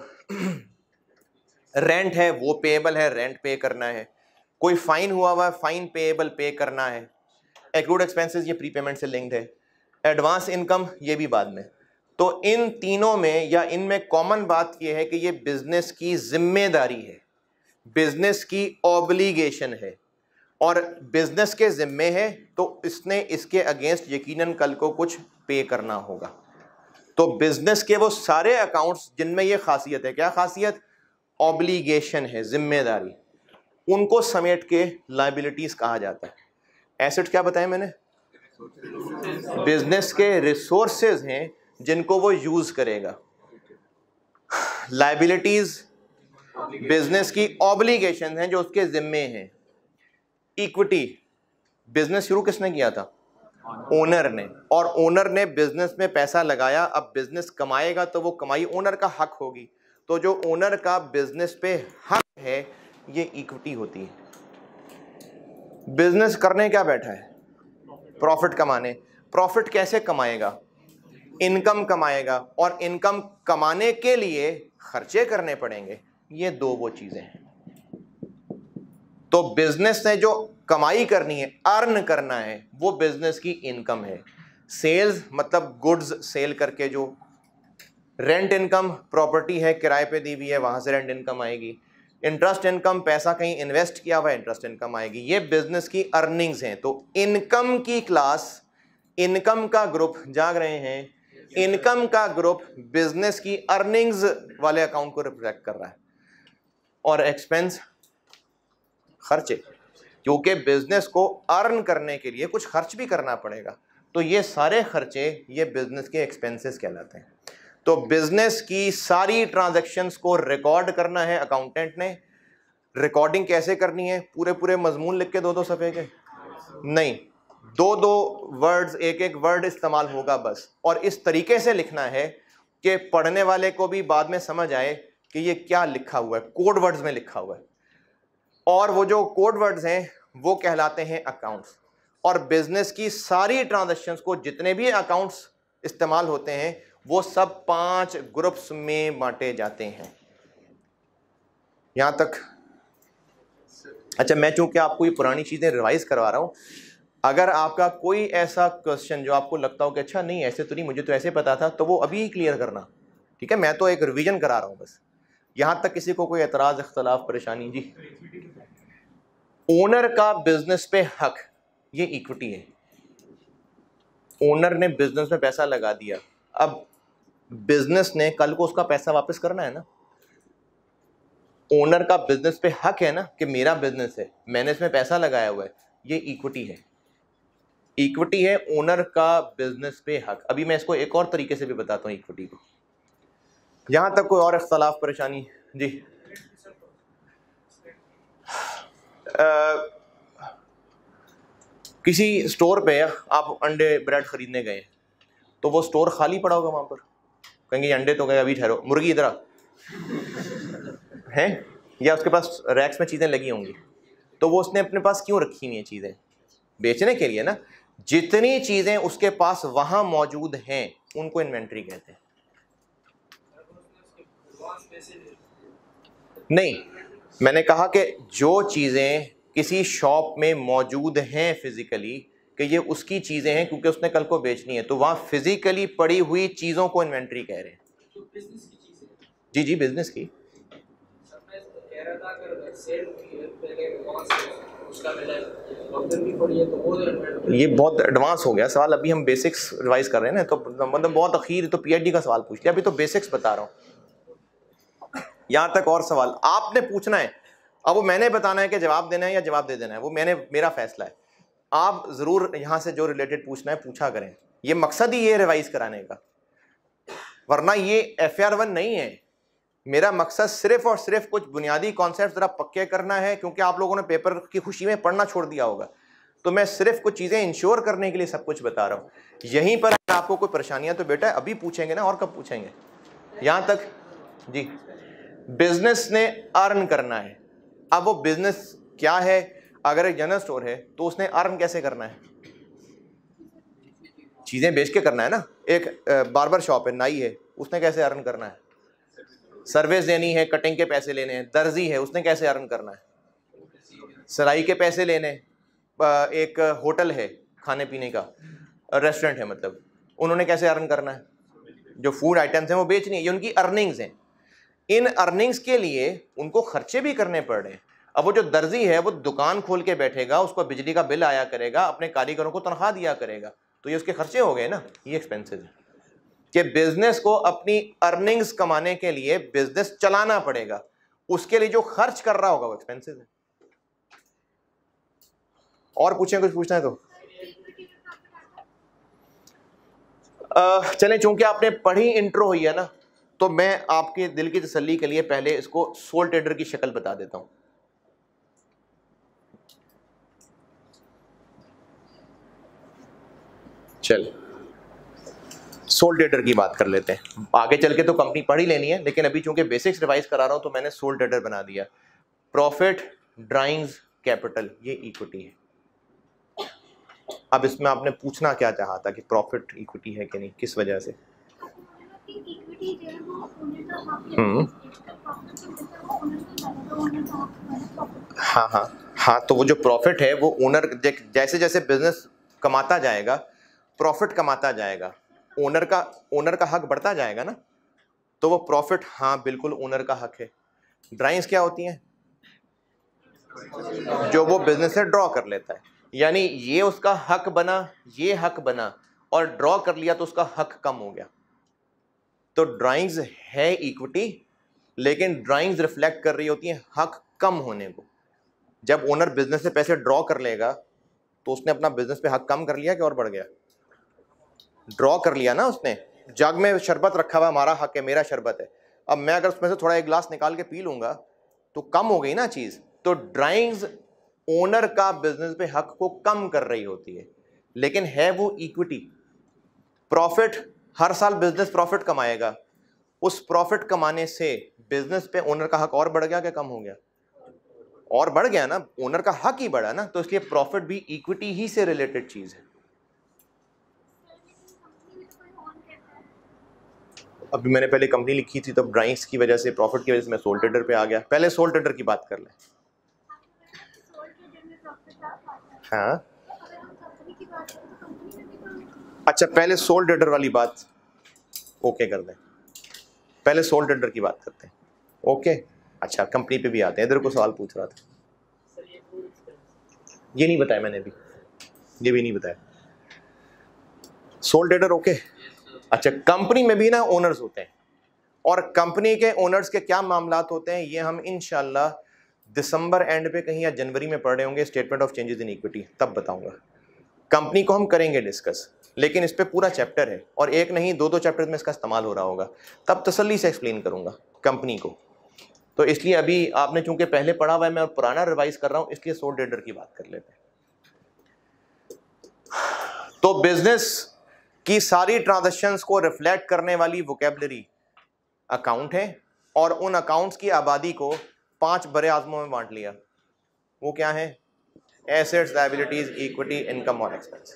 रेंट है वो पेएबल है, रेंट पे करना है। कोई फाइन हुआ हुआ है, फाइन पेएबल, पे करना है। एक्रूड एक्सपेंसेस, ये प्रीपेमेंट से लिंक्ड है। एडवांस इनकम, ये भी बाद में। तो इन तीनों में या इनमें कॉमन बात यह है कि ये बिजनेस की जिम्मेदारी है, बिजनेस की ऑब्लिगेशन है, और बिजनेस के जिम्मे है तो इसने इसके अगेंस्ट यकीनन कल को कुछ पे करना होगा। तो बिजनेस के वो सारे अकाउंट्स जिनमें ये खासियत है, क्या खासियत? ऑब्लिगेशन है, जिम्मेदारी, उनको समेट के लायबिलिटीज कहा जाता है। एसेट क्या बताया मैंने? बिजनेस के रिसोर्सेज हैं जिनको वो यूज करेगा। लायबिलिटीज बिजनेस की ऑब्लिगेशन हैं जो उसके जिम्मे हैं। इक्विटी, बिजनेस शुरू किसने किया था? ओनर ने, और ओनर ने बिजनेस में पैसा लगाया। अब बिजनेस कमाएगा तो वो कमाई ओनर का हक होगी, तो जो ओनर का बिजनेस पे हक है ये इक्विटी होती है। बिजनेस करने क्या बैठा है? प्रॉफिट कमाने। प्रॉफिट कैसे कमाएगा? इनकम कमाएगा, और इनकम कमाने के लिए खर्चे करने पड़ेंगे। ये दो वो चीजें हैं। तो बिजनेस ने जो कमाई करनी है, अर्न करना है, वो बिजनेस की इनकम है। सेल्स मतलब गुड्स सेल करके जो। रेंट इनकम, प्रॉपर्टी है किराए पे दी हुई है, वहां से रेंट इनकम आएगी। इंटरेस्ट इनकम, पैसा कहीं इन्वेस्ट किया हुआ है, इंटरेस्ट इनकम आएगी। ये बिजनेस की अर्निंग्स हैं। तो इनकम की क्लास, इनकम का ग्रुप, जाग रहे हैं, इनकम का ग्रुप बिजनेस की अर्निंग्स वाले अकाउंट को रिफ्लेक्ट कर रहा है। और एक्सपेंस खर्चे, क्योंकि बिजनेस को अर्न करने के लिए कुछ खर्च भी करना पड़ेगा, तो ये सारे खर्चे ये बिजनेस के एक्सपेंसेस कहलाते हैं। तो बिजनेस की सारी ट्रांजैक्शंस को रिकॉर्ड करना है अकाउंटेंट ने। रिकॉर्डिंग कैसे करनी है? पूरे पूरे मजमून लिख के दो दो सफ़े के नहीं, दो दो वर्ड्स, एक एक वर्ड इस्तेमाल होगा बस। और इस तरीके से लिखना है कि पढ़ने वाले को भी बाद में समझ आए कि ये क्या लिखा हुआ है, कोड वर्ड्स में लिखा हुआ है। और वो जो कोड वर्ड्स हैं वो कहलाते हैं अकाउंट्स। और बिजनेस की सारी ट्रांजैक्शंस को, जितने भी अकाउंट्स इस्तेमाल होते हैं, वो सब पांच ग्रुप्स में बांटे जाते हैं। यहां तक अच्छा, मैं चूंकि आपको ये पुरानी चीजें रिवाइज करवा रहा हूं, अगर आपका कोई ऐसा क्वेश्चन जो आपको लगता हो कि अच्छा नहीं ऐसे तो नहीं, मुझे तो ऐसे पता था, तो वो अभी क्लियर करना, ठीक है? मैं तो एक रिवीजन करा रहा हूं बस। यहां तक किसी को कोई एतराज, इख्तलाफ, परेशानी? जी। ओनर का बिजनेस पे हक, ये इक्विटी है। ओनर ने बिजनेस में पैसा लगा दिया, अब बिजनेस ने कल को उसका पैसा वापस करना है ना। ओनर का बिजनेस पे हक है ना कि मेरा बिजनेस है, मैंने इसमें पैसा लगाया हुआ है, ये इक्विटी है। इक्विटी है ओनर का बिजनेस पे हक। अभी मैं इसको एक और तरीके से भी बताता हूँ इक्विटी को। यहां तक कोई और इख्तलाफ, परेशानी? जी। आ, किसी स्टोर पे आप अंडे ब्रेड खरीदने गए, तो वो स्टोर खाली पड़ा होगा, वहां पर कहेंगे अंडे तो गए, अभी ठहरो, मुर्गी इधर आ है, या उसके पास रैक्स में चीजें लगी होंगी, तो वो उसने अपने पास क्यों रखी हुई हैं? चीजें बेचने के लिए ना। जितनी चीजें उसके पास वहां मौजूद हैं उनको इन्वेंट्री कहते हैं। नहीं, मैंने कहा कि जो चीजें किसी शॉप में मौजूद हैं फिजिकली, कि ये उसकी चीजें हैं क्योंकि उसने कल को बेचनी है, तो वहां फिजिकली पड़ी हुई चीजों को इन्वेंट्री कह रहे हैं। तो बिजनेस की चीजें? जी जी, बिजनेस की। ये बहुत एडवांस हो गया सवाल, अभी हम बेसिक्स रिवाइज कर रहे हैं ना, तो मतलब बहुत अखीर तो पीएचडी का सवाल पूछ लिया, अभी तो बेसिक्स बता रहा हूँ। यहां तक और सवाल आपने पूछना है, अब वो मैंने बताना है कि जवाब देना है या जवाब दे देना है, वो मैंने, मेरा फैसला है। आप जरूर यहां से जो रिलेटेड पूछना है पूछा करें, ये मकसद ही ये रिवाइज कराने का, वरना ये एफ आर वन नहीं है। मेरा मकसद सिर्फ और सिर्फ कुछ बुनियादी कॉन्सेप्ट जरा पक्के करना है, क्योंकि आप लोगों ने पेपर की खुशी में पढ़ना छोड़ दिया होगा, तो मैं सिर्फ कुछ चीजें इंश्योर करने के लिए सब कुछ बता रहा हूं। यहीं पर अगर आपको कोई परेशानियां तो बेटा अभी पूछेंगे ना, और कब पूछेंगे? यहां तक जी। बिजनेस ने अर्न करना है, अब वो बिजनेस क्या है? अगर एक जनरल स्टोर है तो उसने अर्न कैसे करना है? चीजें बेच के करना है ना। एक बार्बर शॉप है, नाई है, उसने कैसे अर्न करना है? सर्विस देनी है, कटिंग के पैसे लेने हैं। दर्जी है, उसने कैसे अर्न करना है? सिलाई के पैसे लेने। एक होटल है खाने पीने का, रेस्टोरेंट है मतलब, उन्होंने कैसे अर्न करना है? जो फूड आइटम्स हैं वो बेचनी है, ये उनकी अर्निंग्स हैं। इन अर्निंग्स के लिए उनको खर्चे भी करने पड़ रहे हैं। अब वो जो दर्जी है वो दुकान खोल के बैठेगा, उसको बिजली का बिल आया करेगा, अपने कारीगरों को तनख्वाह दिया करेगा, तो ये उसके खर्चे हो गए ना, ये एक्सपेंसेस है। कि बिजनेस को अपनी अर्निंग्स कमाने के लिए बिजनेस चलाना पड़ेगा, उसके लिए जो खर्च कर रहा होगा वो एक्सपेंसेस है। और पूछें, कुछ पूछना है तो चलें। चूंकि आपने पढ़ी इंट्रो हुई है ना, तो मैं आपके दिल की तसल्ली के लिए पहले इसको सोल ट्रेडर की शक्ल बता देता हूं। चल, सोल ट्रेडर की बात कर लेते हैं। आगे चल के तो कंपनी पढ़ ही लेनी है, लेकिन अभी चूंकि बेसिक्स रिवाइज करा रहा हूं तो मैंने सोल ट्रेडर बना दिया। प्रॉफिट ड्राइव्स कैपिटल, ये इक्विटी है। अब इसमें आपने पूछना क्या चाहा था कि प्रॉफिट इक्विटी है कि नहीं, किस वजह से? हम्म हाँ हाँ हाँ, तो वो जो प्रॉफिट है वो ओनर, जैसे जैसे बिजनेस कमाता जाएगा, प्रॉफिट कमाता जाएगा, ओनर का ओनर का हक बढ़ता जाएगा ना, तो वो प्रॉफिट, हाँ बिल्कुल ओनर का हक है। ड्राइव्स क्या होती हैं? जो वो बिजनेस से ड्रॉ कर लेता है, यानी ये उसका हक बना, ये हक बना, और ड्रॉ कर लिया तो उसका हक कम हो गया। तो ड्राइंग्स है इक्विटी, लेकिन ड्राइंग्स रिफ्लेक्ट कर रही होती है हक कम होने को। जब ओनर बिजनेस से पैसे ड्रॉ कर लेगा तो उसने अपना बिजनेस पे हक कम कर लिया कि और बढ़ गया? ड्रॉ कर लिया ना उसने। जग में शरबत रखा हुआ, हमारा हक है, मेरा शरबत है, अब मैं अगर उसमें से थोड़ा एक गिलास निकाल के पी लूंगा तो कम हो गई ना चीज। तो ड्राइंग्स ओनर का बिजनेस पे हक को कम कर रही होती है, लेकिन है वो इक्विटी। प्रॉफिट, हर साल बिजनेस प्रॉफिट कमाएगा, उस प्रॉफिट कमाने से बिजनेस पे ओनर का हक और बढ़ गया क्या कम हो गया? और बढ़ गया ना, ओनर का हक ही बढ़ा ना, तो इसलिए प्रॉफिट भी इक्विटी ही से रिलेटेड चीज है। अभी मैंने पहले कंपनी लिखी थी तो ड्राइंग्स की वजह से, प्रॉफिट की वजह से मैं सोल ट्रेडर पे आ गया। पहले सोल ट्रेडर की बात कर लें। हाँ अच्छा, पहले सोल ट्रेडर वाली बात ओके कर दें, पहले सोल ट्रेडर की बात करते हैं। ओके अच्छा, कंपनी पे भी आते हैं। इधर को सवाल पूछ रहा था, ये नहीं बताया मैंने भी, ये भी नहीं बताया। Sole trader okay. अच्छा, कंपनी में भी ना ओनर्स होते हैं, और कंपनी के ओनर्स के क्या मामलात होते हैं ये हम इंशाल्लाह दिसंबर एंड पे कहीं या जनवरी में पढ़ रहे होंगे, statement of changes in equity, तब बताऊंगा। कंपनी को हम करेंगे डिस्कस, लेकिन इस पे पूरा चैप्टर है, और एक नहीं दो दो चैप्टर में इसका इस्तेमाल हो रहा होगा, तब तसल्ली से एक्सप्लेन करूंगा कंपनी को। तो इसलिए अभी आपने चूंकि पहले पढ़ा हुआ है, मैं और पुराना रिवाइज कर रहा हूं, इसलिए सोल ट्रेडर की बात कर लेते हैं। तो बिजनेस की सारी ट्रांजैक्शंस को रिफ्लेक्ट करने वाली वोकैबुलरी अकाउंट है, और उन अकाउंट्स की आबादी को पांच बड़े आजमों में बांट लिया। वो क्या है? एसेट्स, लायबिलिटीज, इक्विटी, इनकम और एक्सपेंस।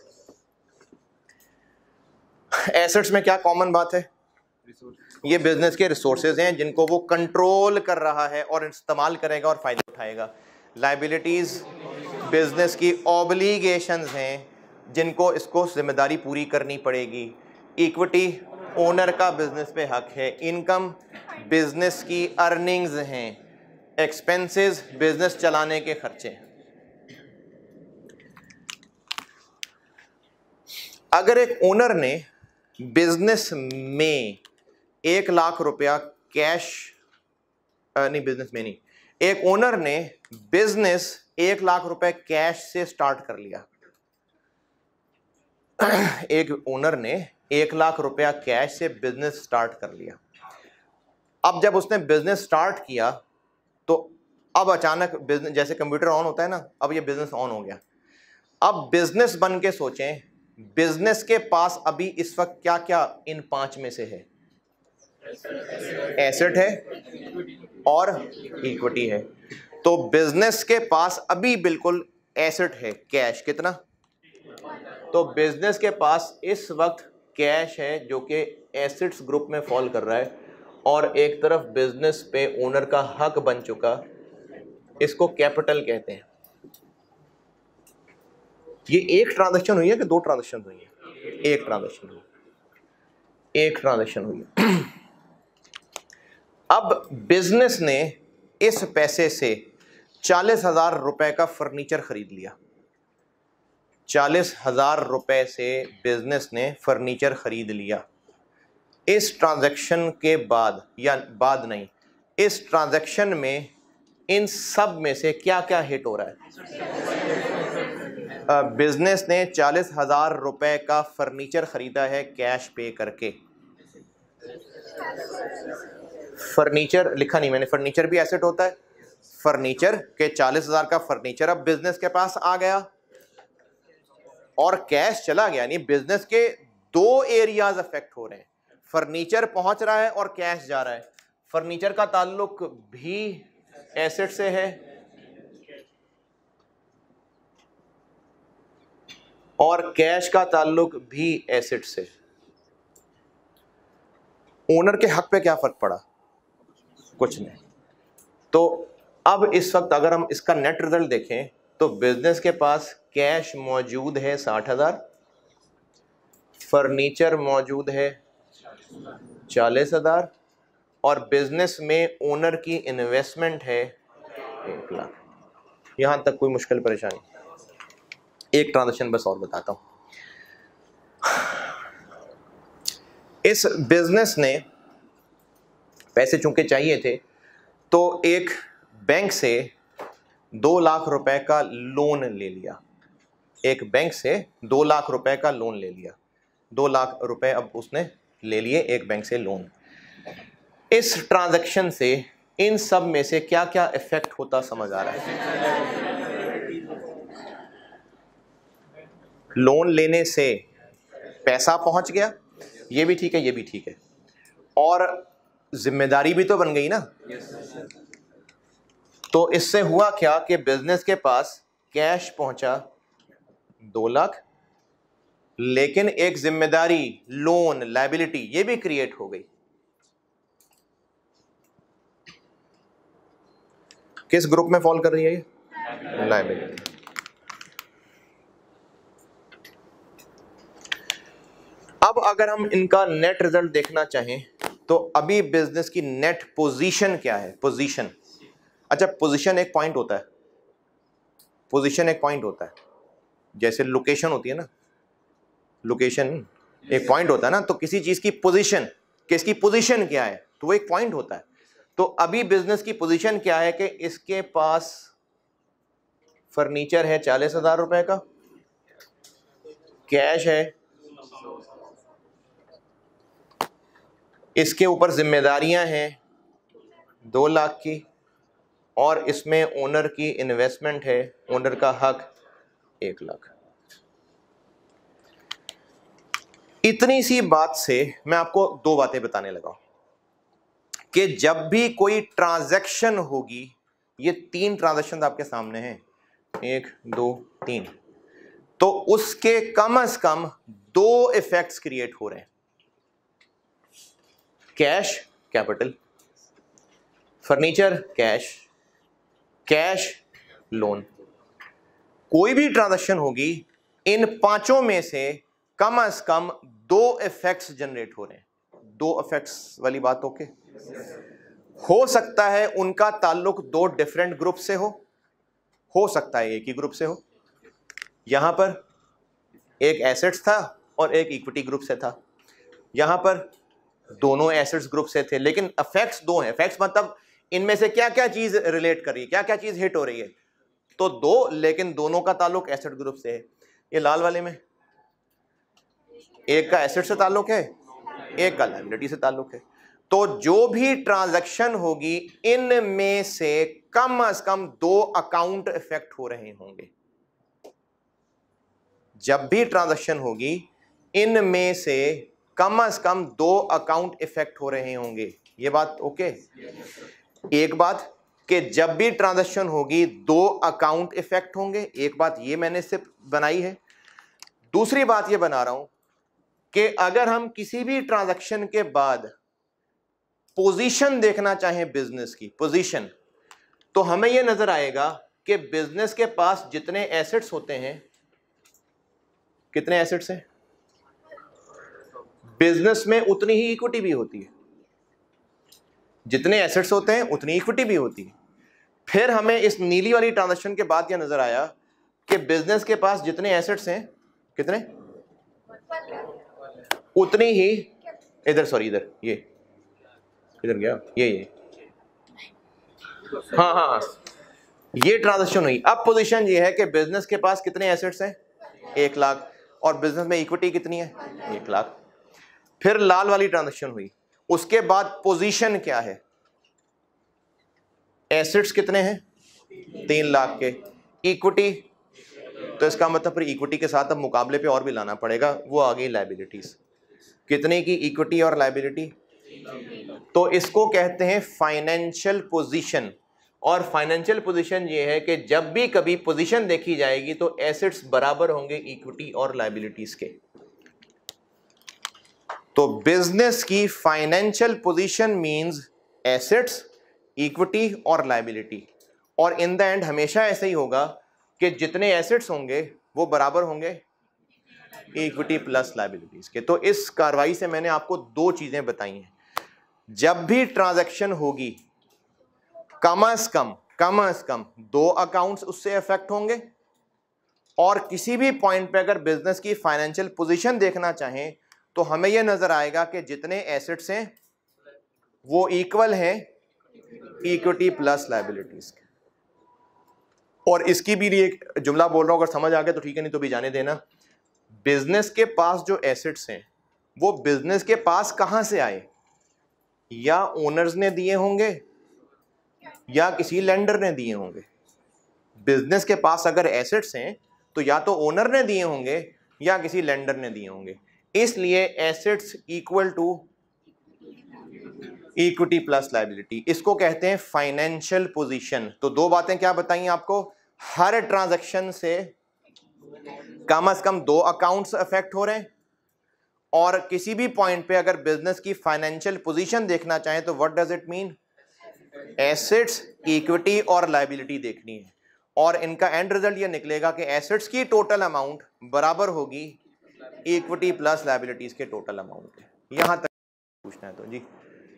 एसेट्स में क्या कॉमन बात है? ये बिजनेस के रिसोर्सेज हैं जिनको वो कंट्रोल कर रहा है और इस्तेमाल करेगा और फायदा उठाएगा। लायबिलिटीज बिजनेस की ऑब्लिगेशंस हैं जिनको इसको जिम्मेदारी पूरी करनी पड़ेगी। इक्विटी ओनर का बिजनेस पे हक है। इनकम बिजनेस की अर्निंग्स हैं। एक्सपेंसेस बिजनेस चलाने के खर्चे हैं। अगर एक ओनर ने बिजनेस में एक लाख रुपया कैश, नहीं बिजनेस में नहीं, एक ओनर ने बिजनेस एक लाख रुपए कैश से स्टार्ट कर लिया। एक ओनर ने एक लाख रुपया कैश से बिजनेस स्टार्ट कर लिया। अब जब उसने बिजनेस स्टार्ट किया तो अब अचानक बिजनेस, जैसे कंप्यूटर ऑन होता है ना, अब ये बिजनेस ऑन हो गया। अब बिजनेस बन के सोचें, बिजनेस के पास अभी इस वक्त क्या क्या इन पांच में से है? एसेट है और इक्विटी है। तो बिजनेस के पास अभी बिल्कुल एसेट है, कैश कितना? तो बिजनेस के पास इस वक्त कैश है जो कि एसेट्स ग्रुप में फॉल कर रहा है, और एक तरफ बिजनेस पे ओनर का हक बन चुका, इसको कैपिटल कहते हैं। ये एक ट्रांजैक्शन हुई है कि दो ट्रांजैक्शन हुई है? एक ट्रांजैक्शन हुई, एक ट्रांजैक्शन हुई है। अब बिजनेस ने इस पैसे से चालीस हजार रुपए का फर्नीचर खरीद लिया। चालीस हजार रुपए से बिजनेस ने फर्नीचर खरीद लिया। इस ट्रांजैक्शन के बाद, या बाद नहीं, इस ट्रांजैक्शन में इन सब में से क्या क्या हिट हो रहा है? बिजनेस ने चालीस हजार रुपए का फर्नीचर खरीदा है कैश पे करके। फर्नीचर लिखा नहीं मैंने, फर्नीचर भी एसेट होता है। फर्नीचर के चालीस हजार का फर्नीचर अब बिजनेस के पास आ गया और कैश चला गया। यानी बिजनेस के दो एरियाज अफेक्ट हो रहे हैं, फर्नीचर पहुंच रहा है और कैश जा रहा है। फर्नीचर का ताल्लुक भी एसेट से है और कैश का ताल्लुक भी एसेट से। ओनर के हक पे क्या फर्क पड़ा? कुछ नहीं। तो अब इस वक्त अगर हम इसका नेट रिजल्ट देखें तो बिजनेस के पास कैश मौजूद है साठ हजार, फर्नीचर मौजूद है चालीस हजार, और बिजनेस में ओनर की इन्वेस्टमेंट है एक लाख। यहां तक कोई मुश्किल परेशानी? एक ट्रांजेक्शन बस और बताता हूं। इस बिजनेस ने पैसे चूंकि चाहिए थे तो एक बैंक से दो लाख रुपए का लोन ले लिया। एक बैंक से दो लाख रुपए का लोन ले लिया। दो लाख रुपए अब उसने ले लिए एक बैंक से लोन। इस ट्रांजैक्शन से इन सब में से क्या क्या इफेक्ट होता समझ आ रहा है? लोन लेने से पैसा पहुंच गया, ये भी ठीक है, ये भी ठीक है, और जिम्मेदारी भी तो बन गई ना। तो इससे हुआ क्या कि बिजनेस के पास कैश पहुंचा दो लाख, लेकिन एक जिम्मेदारी, लोन, लायबिलिटी, ये भी क्रिएट हो गई। किस ग्रुप में फॉल कर रही है ये? लायबिलिटी। अब अगर हम इनका नेट रिजल्ट देखना चाहें तो अभी बिजनेस की नेट पोजीशन क्या है? पोजीशन, अच्छा पोजीशन एक पॉइंट होता है, पोजीशन एक पॉइंट होता है, जैसे लोकेशन होती है ना, लोकेशन एक पॉइंट होता है ना, तो किसी चीज की पोजीशन, किसकी पोजीशन क्या है, तो वो एक पॉइंट होता है। तो अभी बिजनेस की पोजीशन क्या है कि इसके पास फर्नीचर है चालीस हजार रुपए का, कैश है, इसके ऊपर जिम्मेदारियां हैं दो लाख की, और इसमें ओनर की इन्वेस्टमेंट है, ओनर का हक एक लाख। इतनी सी बात से मैं आपको दो बातें बताने लगा कि जब भी कोई ट्रांजैक्शन होगी, ये तीन ट्रांजैक्शन आपके सामने हैं, एक दो तीन, तो उसके कम से कम दो इफेक्ट्स क्रिएट हो रहे हैं। Cash capital, furniture cash, cash loan. कोई भी ट्रांजैक्शन होगी, इन पांचों में से कम से कम दो इफेक्ट्स जनरेट हो रहे हैं। दो इफेक्ट्स वाली बात ओके? हो सकता है उनका ताल्लुक दो डिफरेंट ग्रुप से हो हो सकता है एक ही ग्रुप से हो। यहां पर एक एसेट्स था और एक इक्विटी ग्रुप से था, यहां पर दोनों एसेट्स ग्रुप से थे, लेकिन इफेक्ट्स दो हैं। इफेक्ट्स मतलब इनमें से क्या क्या चीज रिलेट कर रही है, क्या क्या चीज हिट हो रही है, तो दो, लेकिन दोनों का ताल्लुक एसेट ग्रुप से है। ये लाल वाले में एक का एसेट से ताल्लुक है, एक का लायबिलिटी से ताल्लुक है। तो जो भी ट्रांजैक्शन होगी, इनमें से कम से कम दो अकाउंट इफेक्ट हो रहे होंगे। जब भी ट्रांजैक्शन होगी, इनमें से कम से कम दो अकाउंट इफेक्ट हो रहे होंगे। ये बात ओके? एक बात कि जब भी ट्रांजैक्शन होगी दो अकाउंट इफेक्ट होंगे, एक बात ये मैंने सिर्फ बनाई है। दूसरी बात ये बना रहा हूं कि अगर हम किसी भी ट्रांजैक्शन के बाद पोजीशन देखना चाहें, बिजनेस की पोजीशन, तो हमें यह नजर आएगा कि बिजनेस के पास जितने एसेट्स होते हैं, कितने एसेट्स हैं बिजनेस में, उतनी ही इक्विटी भी होती है। जितने एसेट्स होते हैं उतनी इक्विटी भी होती है। फिर हमें इस नीली वाली ट्रांजैक्शन के बाद यह नजर आया कि बिजनेस के पास जितने एसेट्स हैं, कितने, उतनी ही, इधर सॉरी इधर, ये इधर गया, ये ये हाँ हाँ हाँ ये ट्रांजैक्शन हुई। अब पोजीशन ये है कि बिजनेस के पास कितने एसेट्स हैं, एक लाख, और बिजनेस में इक्विटी कितनी है, एक लाख। फिर लाल वाली ट्रांजैक्शन हुई, उसके बाद पोजीशन क्या है, एसेट्स कितने हैं, तीन लाख के, इक्विटी, तो इसका मतलब फिर इक्विटी के साथ अब मुकाबले पे और भी लाना पड़ेगा, वो आ गई लायबिलिटीज। कितने की इक्विटी और लायबिलिटी, तो इसको कहते हैं फाइनेंशियल पोजीशन। और फाइनेंशियल पोजीशन ये है कि जब भी कभी पोजीशन देखी जाएगी तो एसेट्स बराबर होंगे इक्विटी और लायबिलिटीज के। तो बिजनेस की financial position means assets, equity और लायबिलिटी, और इन द एंड हमेशा ऐसा ही होगा कि जितने एसेट्स होंगे वो बराबर होंगे इक्विटी प्लस लायबिलिटीज के। तो इस कार्रवाई से मैंने आपको दो चीजें बताई हैं। जब भी ट्रांजैक्शन होगी, कम से कम कम अज कम दो अकाउंट्स उससे अफेक्ट होंगे, और किसी भी पॉइंट पे अगर बिजनेस की फाइनेंशियल पोजीशन देखना चाहें तो हमें यह नजर आएगा कि जितने एसेट्स हैं वो इक्वल हैं इक्विटी प्लस लायबिलिटीज के। और इसकी भी एक जुमला बोल रहा हूं, अगर समझ आ गया तो ठीक है, नहीं तो भी जाने देना। बिजनेस के पास जो एसेट्स हैं वो बिजनेस के पास कहां से आए? या ओनर्स ने दिए होंगे या किसी लेंडर ने दिए होंगे। बिजनेस के पास अगर एसेट्स हैं तो या तो ओनर ने दिए होंगे या किसी लेंडर ने दिए होंगे। इसलिए assets equal to equity plus liability, इसको कहते हैं फाइनेंशियल पोजीशन। तो दो बातें क्या बताई आपको? हर ट्रांजैक्शन से कम से कम दो अकाउंट्स अफेक्ट हो रहे हैं, और किसी भी पॉइंट पे अगर बिजनेस की फाइनेंशियल पोजीशन देखना चाहें तो what does it mean? Assets, equity और लायबिलिटी देखनी है, और इनका एंड रिजल्ट ये निकलेगा कि एसेट्स की टोटल अमाउंट बराबर होगी इक्विटी प्लस लायबिलिटीज के टोटल अमाउंट के। यहां तक पूछना है तो जी।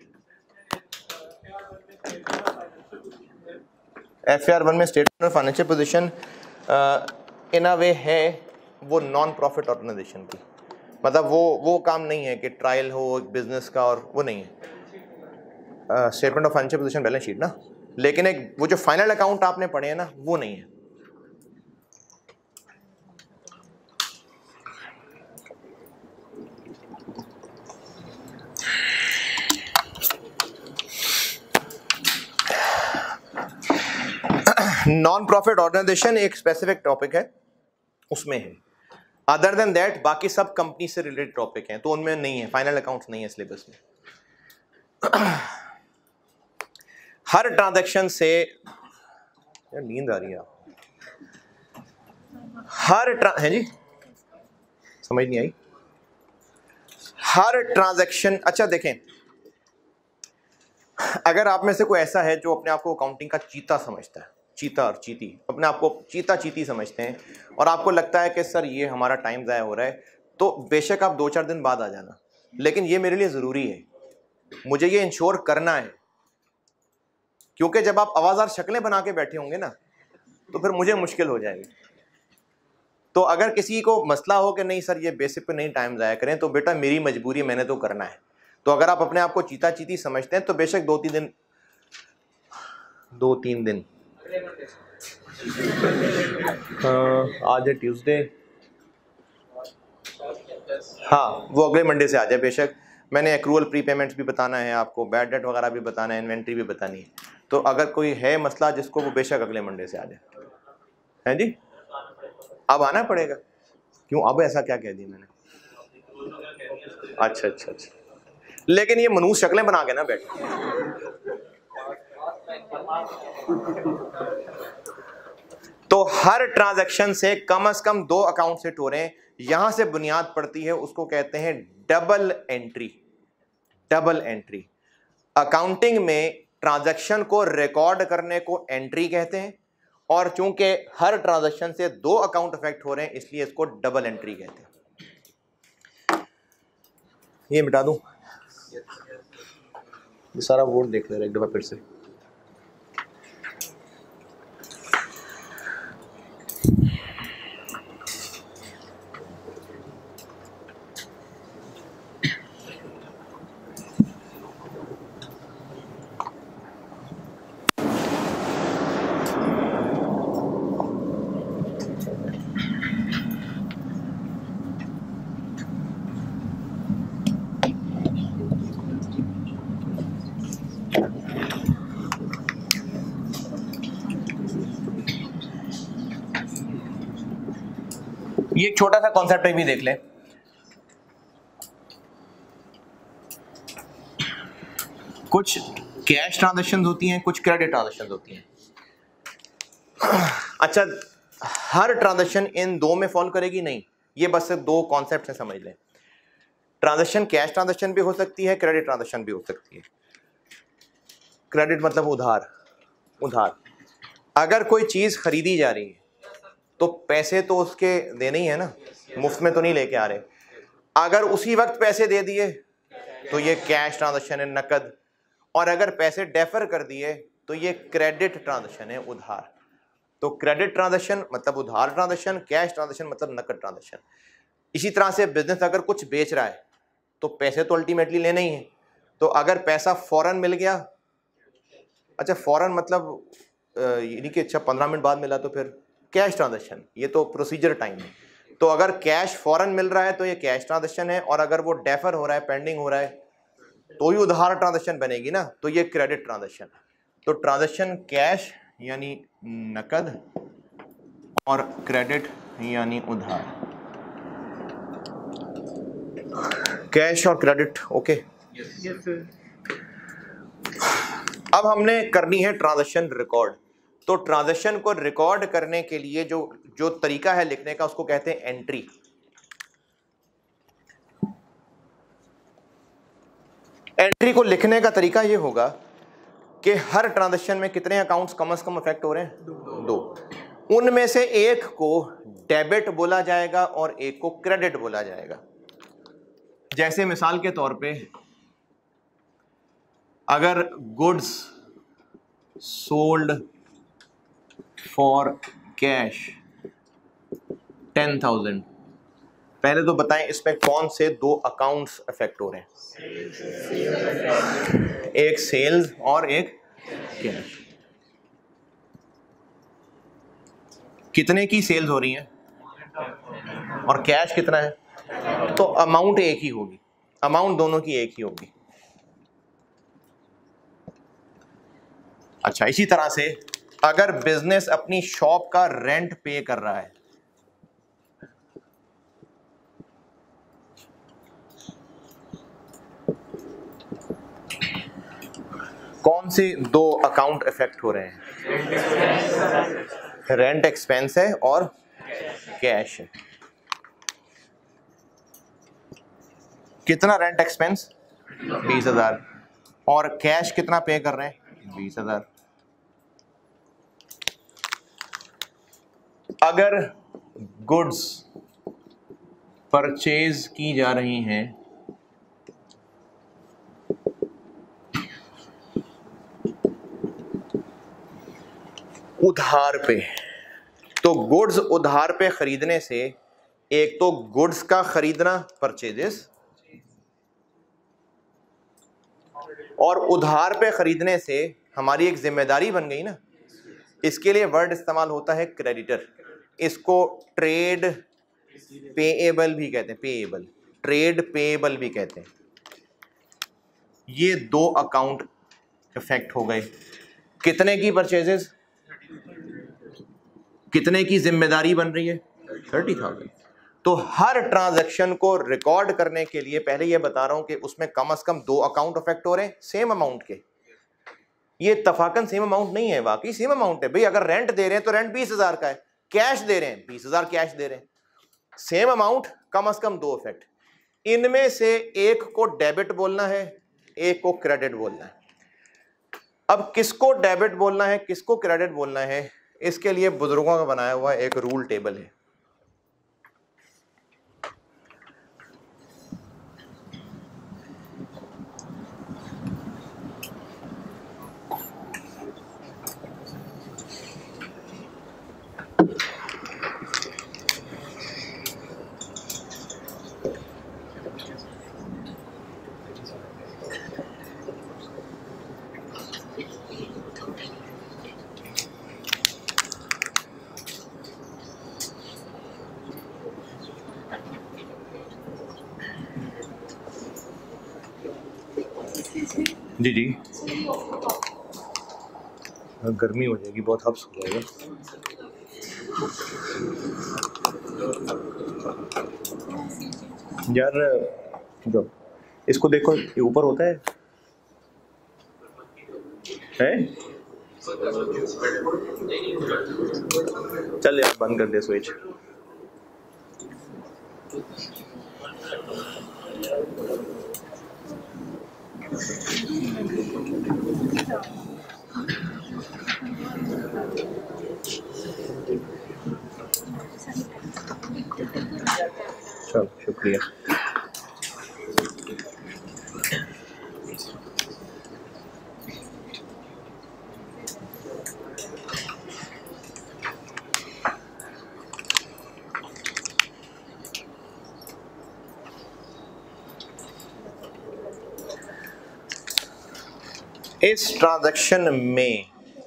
एफ आर वन में statement of financial position in a way है वो नॉन प्रॉफिट ऑर्गेनाइजेशन की, मतलब वो वो काम नहीं है कि ट्रायल हो बिजनेस का, और वो नहीं है statement of financial position balance sheet ना, लेकिन एक वो जो फाइनल अकाउंट आपने पढ़े हैं ना वो नहीं है। नॉन प्रॉफिट ऑर्गेनाइजेशन एक स्पेसिफिक टॉपिक है, उसमें है। अदर देन दैट बाकी सब कंपनी से रिलेटेड टॉपिक हैं, तो उनमें नहीं है, फाइनल अकाउंट्स नहीं है सिलेबस में। हर ट्रांजैक्शन से, यार नींद आ रही है, हर ट्रा है जी, समझ नहीं आई। हर ट्रांजैक्शन, अच्छा देखें, अगर आप में से कोई ऐसा है जो अपने आप को अकाउंटिंग का चीता समझता है, चीता और चीती, अपने आप को चीता चीती समझते हैं, और आपको लगता है कि सर ये हमारा टाइम ज़ाया हो रहा है, तो बेशक आप दो चार दिन बाद आ जाना, लेकिन ये मेरे लिए ज़रूरी है, मुझे ये इंश्योर करना है, क्योंकि जब आप आवाज़ार शक्लें बना के बैठे होंगे ना तो फिर मुझे मुश्किल हो जाएगी। तो अगर किसी को मसला हो कि नहीं सर ये बेसिक पे नहीं टाइम ज़ाया करें, तो बेटा मेरी मजबूरी, मैंने तो करना है। तो अगर आप अपने आप को चीता चीती समझते हैं तो बेशक दो तीन दिन दो तीन दिन आज है ट्यूसडे, हाँ वो अगले मंडे से आ जाए बेशक। मैंने एक्रूअल प्री पेमेंट्स भी बताना है आपको, बैड डेट वगैरह भी बताना है, इन्वेंट्री भी बतानी है, तो अगर कोई है मसला जिसको, वो बेशक अगले मंडे से आ जाए। हैं जी, अब आना पड़ेगा। क्यों, अब ऐसा क्या कह दिया मैंने? अच्छा अच्छा अच्छा, लेकिन ये मनूस शक्लें बना के ना बैठे। तो हर ट्रांजैक्शन से कम से कम दो अकाउंट सेट हो रहे हैं, यहां से बुनियाद पड़ती है, उसको कहते हैं double entry. Double entry accounting में ट्रांजैक्शन को रिकॉर्ड करने को एंट्री कहते हैं, और चूंकि हर ट्रांजैक्शन से दो अकाउंट अफेक्ट हो रहे हैं इसलिए इसको डबल एंट्री कहते हैं। ये मिटा दूं, ये सारा वर्ड देख ले एक दफा फिर से। ये एक छोटा सा कॉन्सेप्ट भी देख लें। कुछ कैश ट्रांजैक्शंस होती हैं, कुछ क्रेडिट ट्रांजैक्शंस होती हैं। अच्छा, हर ट्रांजैक्शन इन दो में फॉल करेगी नहीं, ये बस दो कॉन्सेप्ट हैं, समझ लें। ट्रांजैक्शन कैश ट्रांजैक्शन भी हो सकती है, क्रेडिट ट्रांजैक्शन भी हो सकती है। क्रेडिट मतलब उधार, उधार। अगर कोई चीज खरीदी जा रही है तो पैसे तो उसके देने ही है ना, मुफ्त में तो नहीं लेके आ रहे। अगर उसी वक्त पैसे दे दिए तो ये कैश ट्रांजैक्शन है, नकद। और अगर पैसे डेफर कर दिए तो ये क्रेडिट ट्रांजैक्शन है, उधार। तो क्रेडिट ट्रांजैक्शन मतलब उधार ट्रांजैक्शन, कैश ट्रांजैक्शन मतलब नकद ट्रांजैक्शन। इसी तरह से बिजनेस अगर कुछ बेच रहा है तो पैसे तो अल्टीमेटली लेने ही है। तो अगर पैसा फौरन मिल गया, अच्छा फौरन मतलब यानी कि अच्छा पंद्रह मिनट बाद मिला तो फिर कैश ट्रांजैक्शन, ये तो प्रोसीजर टाइम है। तो अगर कैश फौरन मिल रहा है तो ये कैश ट्रांजैक्शन है, और अगर वो डेफर हो रहा है, पेंडिंग हो रहा है, तो ही उधार ट्रांजैक्शन बनेगी ना, तो ये क्रेडिट ट्रांजैक्शन। तो ट्रांजैक्शन कैश यानी नकद और क्रेडिट यानी उधार। कैश और क्रेडिट ओके। Yes sir. अब हमने करनी है ट्रांजैक्शन रिकॉर्ड। तो ट्रांजैक्शन को रिकॉर्ड करने के लिए जो जो तरीका है लिखने का उसको कहते हैं एंट्री। एंट्री को लिखने का तरीका ये होगा कि हर ट्रांजैक्शन में कितने अकाउंट्स कम से कम अफेक्ट हो रहे हैं? दो, दो। उनमें से एक को डेबिट बोला जाएगा और एक को क्रेडिट बोला जाएगा। जैसे मिसाल के तौर पे अगर goods sold for cash ten thousand, पहले तो बताएं इसमें कौन से दो अकाउंट्स अफेक्ट हो रहे हैं? एक सेल्स और एक कैश। कितने की सेल्स हो रही है और कैश कितना है? तो अमाउंट एक ही होगी, अमाउंट दोनों की एक ही होगी। अच्छा, इसी तरह से अगर बिजनेस अपनी शॉप का रेंट पे कर रहा है, कौन से दो अकाउंट इफेक्ट हो रहे हैं? रेंट एक्सपेंस है और कैश है। कितना रेंट एक्सपेंस? बीस हजार। और कैश कितना पे कर रहे हैं? बीस हजार। अगर गुड्स परचेज की जा रही हैं उधार पे, तो गुड्स उधार पे खरीदने से एक तो गुड्स का खरीदना परचेजेस, और उधार पे खरीदने से हमारी एक जिम्मेदारी बन गई ना, इसके लिए वर्ड इस्तेमाल होता है क्रेडिटर। इसको ट्रेड पेएबल भी कहते हैं, पेएबल, ट्रेड पेएबल भी कहते हैं। ये दो अकाउंट इफेक्ट हो गए। कितने की परचेजेस, कितने की जिम्मेदारी बन रही है? Thirty thousand. तो हर ट्रांजैक्शन को रिकॉर्ड करने के लिए पहले ये बता रहा हूं कि उसमें कम से कम दो अकाउंट अफेक्ट हो रहे हैं सेम अमाउंट के। ये इत्तफाकन सेम अमाउंट नहीं है, वाकई सेम अमाउंट है भाई। अगर रेंट दे रहे हैं तो रेंट बीस हजार का है, कैश दे रहे हैं बीस हजार कैश दे रहे हैं, सेम अमाउंट, कम से कम दो इफेक्ट। इनमें से एक को डेबिट बोलना है, एक को क्रेडिट बोलना है। अब किसको डेबिट बोलना है, किसको क्रेडिट बोलना है, इसके लिए बुजुर्गों का बनाया हुआ एक रूल टेबल है। जी जी, गर्मी हो जाएगी बहुत, हब्स हो जाएगा। यार जो इसको देखो, ये ऊपर होता है हैं? चल यार बंद कर दे स्विच। चलो शुक्रिया। इस ट्रांजैक्शन में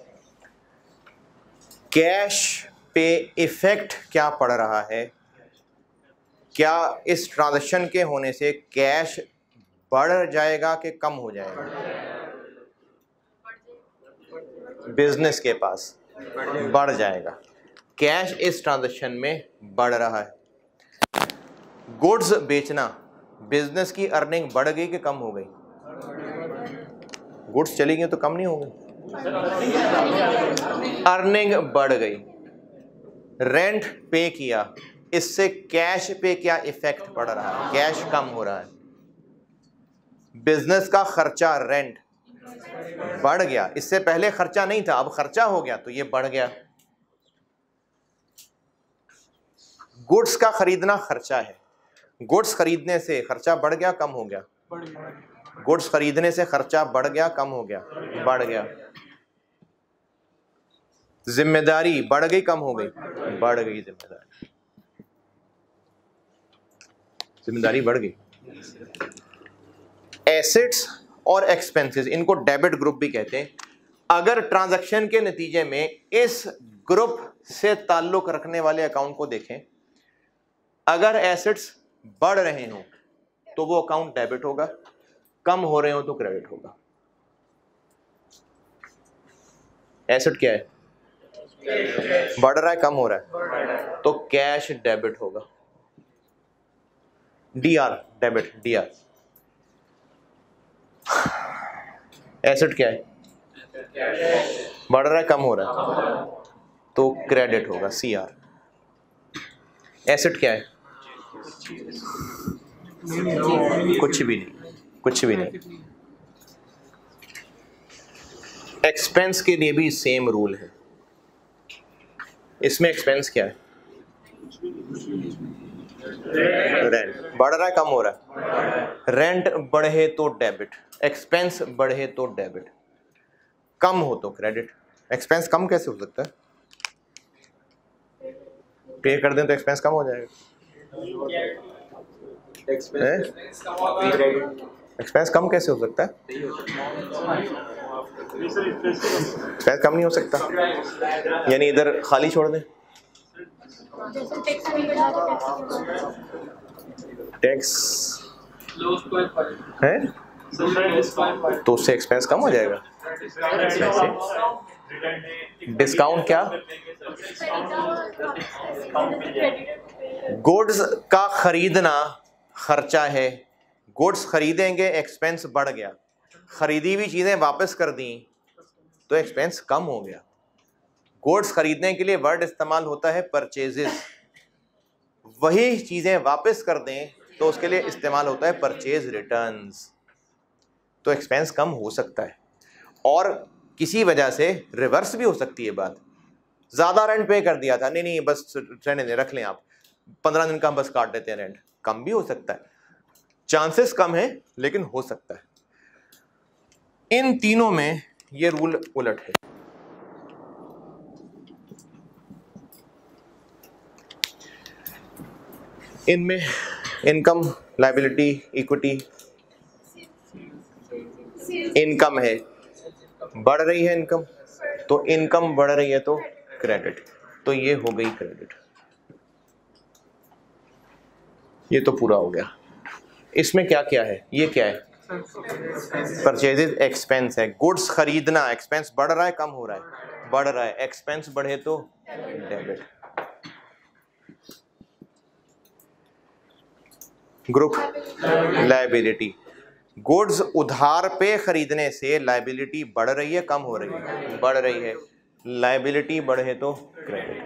कैश पे इफेक्ट क्या पड़ रहा है, क्या इस ट्रांजैक्शन के होने से कैश बढ़ जाएगा कि कम हो जाएगा? बिजनेस के पास बढ़ जाएगा। कैश इस ट्रांजैक्शन में बढ़ रहा है। गुड्स बेचना, बिजनेस की अर्निंग बढ़ गई कि कम हो गई? गुड्स चली गई तो कम नहीं हो गई, अर्निंग बढ़ गई। रेंट पे किया, इससे कैश पे क्या इफेक्ट पड़ रहा है? कैश कम हो रहा है। बिजनेस का खर्चा रेंट बढ़ गया, इससे पहले खर्चा नहीं था, अब खर्चा हो गया तो ये बढ़ गया। गुड्स का खरीदना खर्चा है, गुड्स खरीदने से खर्चा बढ़ गया कम हो गया? गुड्स खरीदने से खर्चा बढ़ गया कम हो गया? बढ़ गया। जिम्मेदारी बढ़ गई कम हो गई? बढ़ गई जिम्मेदारी। जिम्मेदारी बढ़ गई। एसेट्स और एक्सपेंसेस, इनको डेबिट ग्रुप भी कहते हैं। अगर ट्रांजैक्शन के नतीजे में इस ग्रुप से ताल्लुक रखने वाले अकाउंट को देखें, अगर एसेट्स बढ़ रहे हो तो वो अकाउंट डेबिट होगा, कम हो रहे हो तो क्रेडिट होगा। एसेट क्या है? बढ़ रहा है कम हो रहा है तो कैश डेबिट होगा। DR debit, DR. एसेट क्या है? बढ़ रहा है कम हो रहा है तो क्रेडिट होगा, सीआर। एसेट क्या है? कुछ भी नहीं, कुछ भी नहीं। एक्सपेंस के लिए भी सेम रूल है। इसमें एक्सपेंस क्या है? रेंट। बढ़ रहा है कम हो रहा है? रेंट बढ़े तो डेबिट, एक्सपेंस बढ़े तो डेबिट, कम हो तो क्रेडिट। एक्सपेंस कम कैसे हो सकता है? पे कर दें तो एक्सपेंस कम हो जाएगा। एक्सपेंस कम कैसे हो सकता है? एक्सपेंस कम नहीं हो सकता, यानी इधर खाली छोड़ दें। टैक्स है तो उससे एक्सपेंस कम हो जाएगा। डिस्काउंट क्या? गुड्स का खरीदना खर्चा है, गुड्स खरीदेंगे एक्सपेंस बढ़ गया, खरीदी हुई चीजें वापस कर दी तो एक्सपेंस कम हो गया। गुड्स खरीदने के लिए वर्ड इस्तेमाल होता है परचेजेस, वही चीजें वापस कर दें तो उसके लिए इस्तेमाल होता है परचेज रिटर्न्स। तो एक्सपेंस कम हो सकता है और किसी वजह से रिवर्स भी हो सकती है बात। ज्यादा रेंट पे कर दिया था, नहीं नहीं बस रहने दें, रख लें आप, पंद्रह दिन का हम बस काट देते हैं रेंट, कम भी हो सकता है। चांसेस कम है लेकिन हो सकता है। इन तीनों में ये रूल उलट है। इनमें इनकम, लायबिलिटी, इक्विटी। इनकम है, बढ़ रही है इनकम, तो इनकम बढ़ रही है तो क्रेडिट, तो ये हो गई क्रेडिट। ये तो पूरा हो गया। इसमें क्या क्या है? ये क्या है? परचेजेस एक्सपेंस है, गुड्स खरीदना, एक्सपेंस बढ़ रहा है कम हो रहा है? बढ़ रहा है, एक्सपेंस बढ़े तो डेबिट। ग्रुप लायबिलिटी, गुड्स उधार पे खरीदने से लायबिलिटी बढ़ रही है कम हो रही है? बढ़ रही है, लायबिलिटी बढ़े तो क्रेडिट।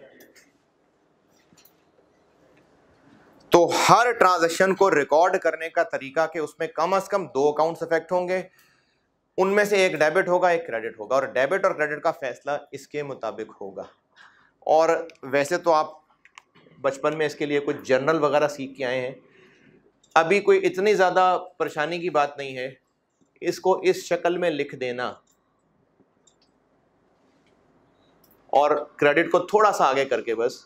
तो हर ट्रांजैक्शन को रिकॉर्ड करने का तरीका कि उसमें कम से कम दो अकाउंट्स इफेक्ट होंगे, उनमें से एक डेबिट होगा एक क्रेडिट होगा, और डेबिट और क्रेडिट का फैसला इसके मुताबिक होगा। और वैसे तो आप बचपन में इसके लिए कुछ जर्नल वगैरह सीख के आए हैं, अभी कोई इतनी ज़्यादा परेशानी की बात नहीं है। इसको इस शक्ल में लिख देना और क्रेडिट को थोड़ा सा आगे करके बस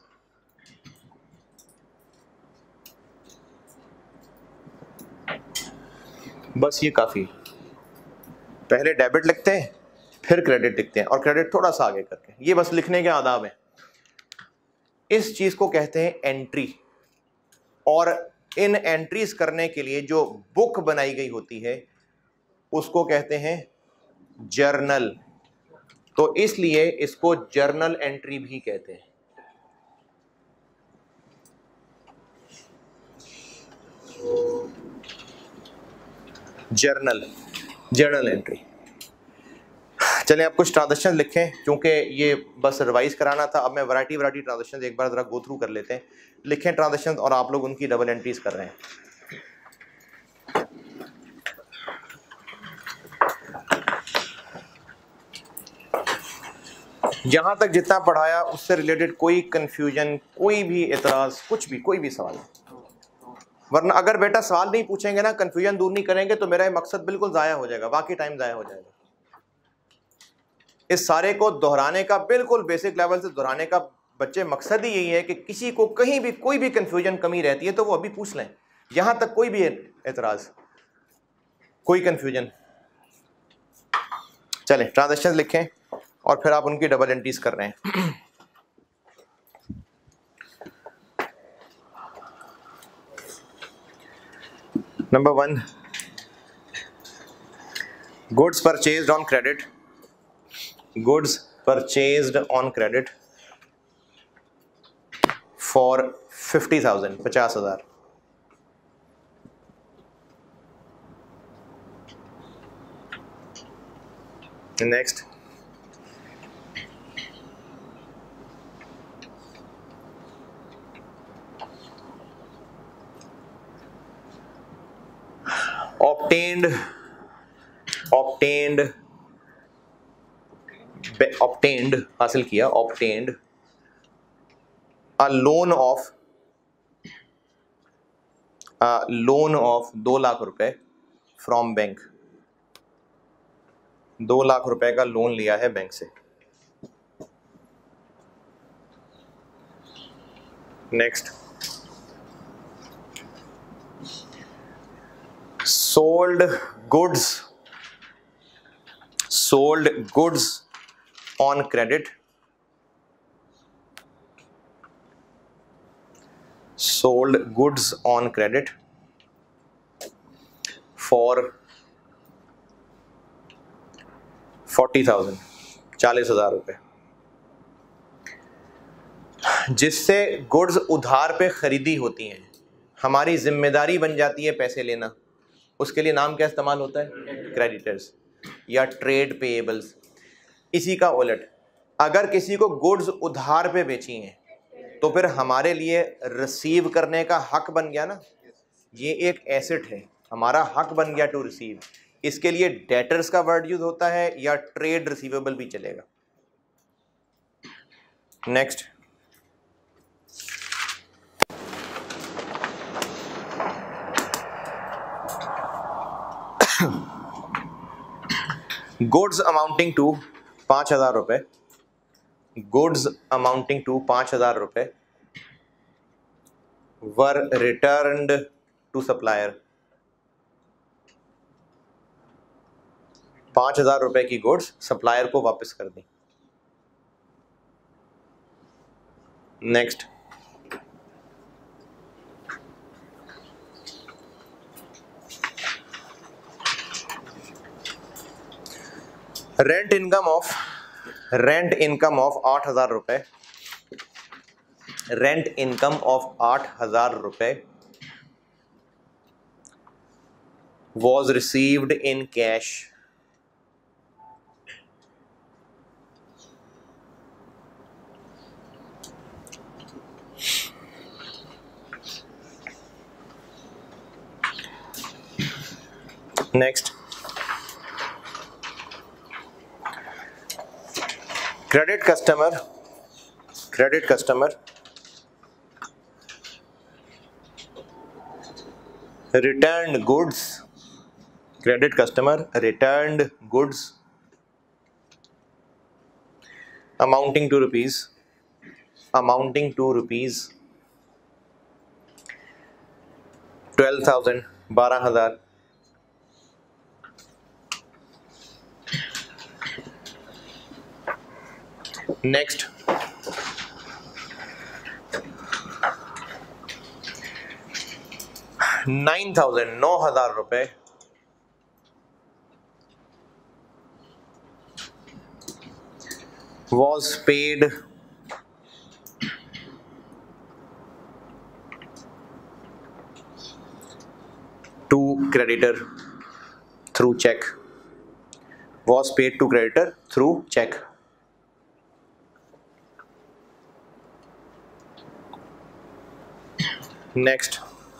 बस ये काफ़ी। पहले डेबिट लिखते हैं फिर क्रेडिट लिखते हैं और क्रेडिट थोड़ा सा आगे करके, ये बस लिखने के आदाब हैं। इस चीज को कहते हैं एंट्री, और इन एंट्रीज करने के लिए जो बुक बनाई गई होती है उसको कहते हैं जर्नल। तो इसलिए इसको जर्नल एंट्री भी कहते हैं। Journal journal entry. चलें अब कुछ ट्रांजेक्शन लिखें, क्योंकि ये बस रिवाइज कराना था। अब मैं वैरायटी वैरायटी ट्रांजेक्शन एक बार जरा गो थ्रू कर लेते हैं। लिखें ट्रांजेक्शन और आप लोग उनकी डबल एंट्रीज कर रहे हैं। जहां तक जितना पढ़ाया उससे रिलेटेड कोई कंफ्यूजन, कोई भी एतराज, कुछ भी, कोई भी सवाल, वरना अगर बेटा सवाल नहीं पूछेंगे ना, कंफ्यूजन दूर नहीं करेंगे, तो मेरा ये मकसद बिल्कुल ज़ाया हो जाएगा, बाकी टाइम ज़ाया हो जाएगा। इस सारे को दोहराने का, बिल्कुल बेसिक लेवल से दोहराने का बच्चे मकसद ही यही है कि किसी को कहीं भी कोई भी कंफ्यूजन कमी रहती है तो वो अभी पूछ लें। यहां तक कोई भी एतराज, कोई कंफ्यूजन। चलें ट्रांजेक्शन लिखें और फिर आप उनकी डबल एंट्रीज कर रहे हैं। Number one, goods purchased on credit, goods purchased on credit for fifty thousand, पचास हजार। नेक्स्ट, obtained obtained obtained हासिल किया, obtained a loan of a loan of दो लाख रुपए फ्रॉम बैंक, दो लाख रुपए का लोन लिया है बैंक से। Next, sold goods sold goods on credit sold goods on credit for forty thousand, चालीस हजार रुपए। जिससे गुड्स उधार पे खरीदी होती हैं, हमारी जिम्मेदारी बन जाती है पैसे लेना, उसके लिए नाम क्या इस्तेमाल होता है? क्रेडिटर्स या ट्रेड पेएबल्स। इसी का उलट, अगर किसी को गुड्स उधार पे बेची हैं तो फिर हमारे लिए रिसीव करने का हक बन गया ना, ये एक एसेट है, हमारा हक बन गया टू रिसीव। इसके लिए डेटर्स का वर्ड यूज होता है या ट्रेड रिसीवेबल भी चलेगा। नेक्स्ट, गुड्स अमाउंटिंग टू पांच हजार रुपए, गुड्स अमाउंटिंग टू पांच हजार रुपए वर रिटर्न्ड टू सप्लायर, पांच हजार रुपए की गुड्स सप्लायर को वापस कर दी। Next, rent income of rent income of आठ हजार रुपए, रेंट इनकम ऑफ आठ हजार रुपए was received in cash, next, credit customer credit customer return goods credit customer returned goods amounting to rupees amounting to rupees twelve thousand, बारह हजार next, nine thousand नौ हजार रुपए was paid to creditor through check, was paid to creditor through check. Next,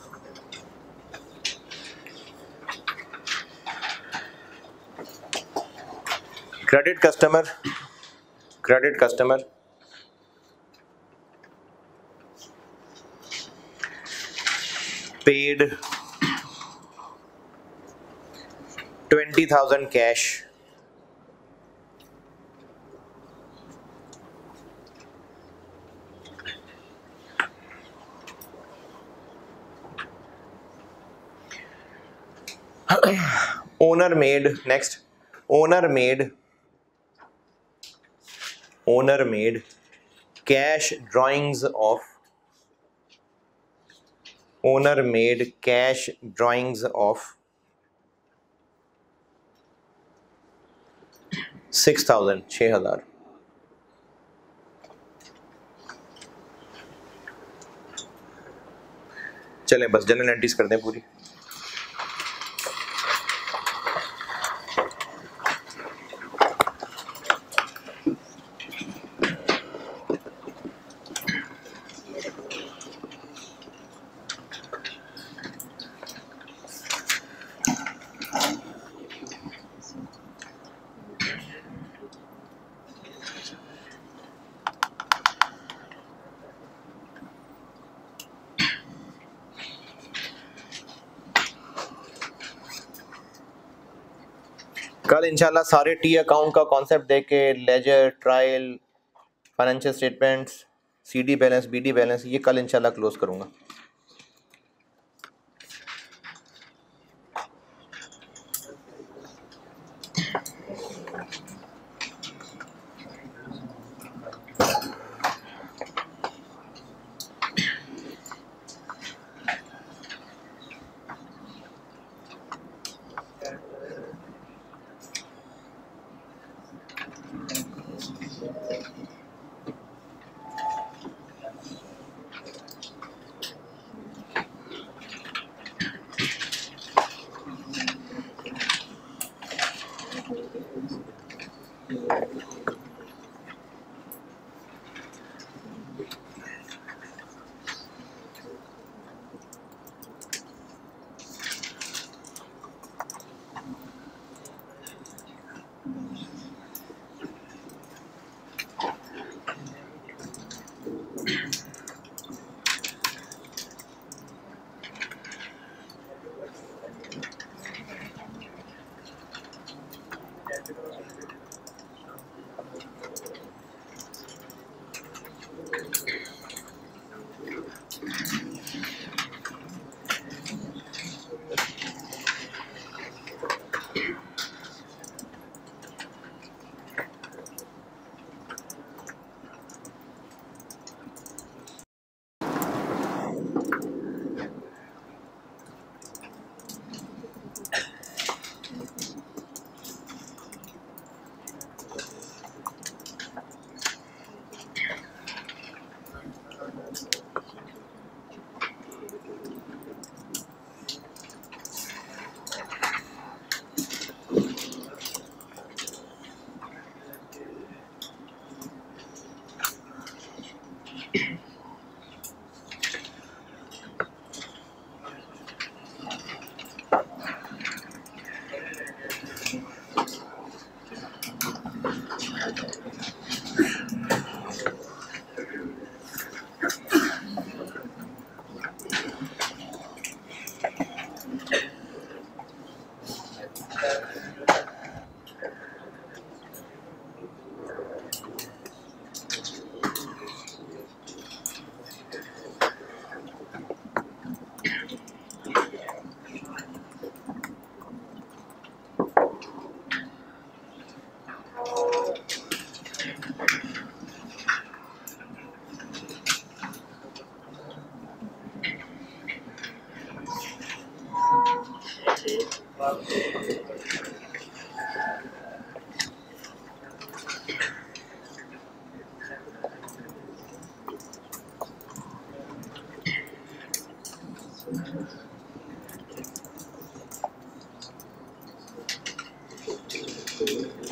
credit customer, credit customer paid twenty thousand cash owner made, next, owner made owner made cash drawings of owner made cash drawings of six thousand छः हजार। चलें बस general entries कर दें पूरी। कल इंशाल्लाह सारे टी अकाउंट का कॉन्सेप्ट देख के ledger, trial, financial statements, CD balance, BD balance, ये कल इंशाल्लाह क्लोज करूँगा।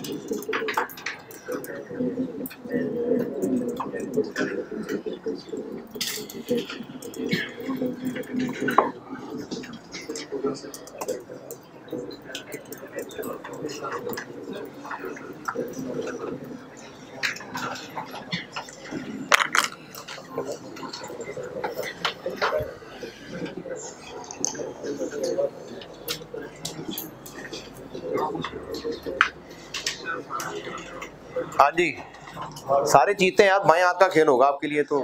हाँ जी, सारे जीते यार, बाएं हाथ का खेल होगा आपके लिए तो।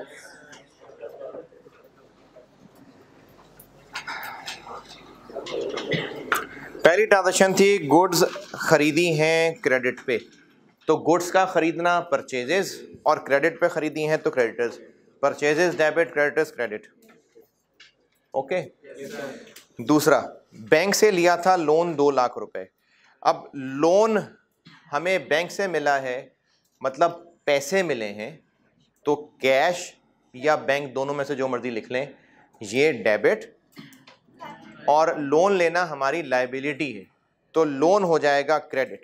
पहली ट्रांजेक्शन थी, गुड्स खरीदी हैं क्रेडिट पे, तो गुड्स का खरीदना परचेजेस, और क्रेडिट पे खरीदी हैं तो creditors. Purchases debit, creditors credit. Okay. दूसरा, बैंक से लिया था लोन दो लाख रुपए। अब लोन हमें बैंक से मिला है, मतलब पैसे मिले हैं, तो कैश या बैंक दोनों में से जो मर्जी लिख लें, ये डेबिट, और लोन लेना हमारी लायबिलिटी है, तो लोन हो जाएगा क्रेडिट।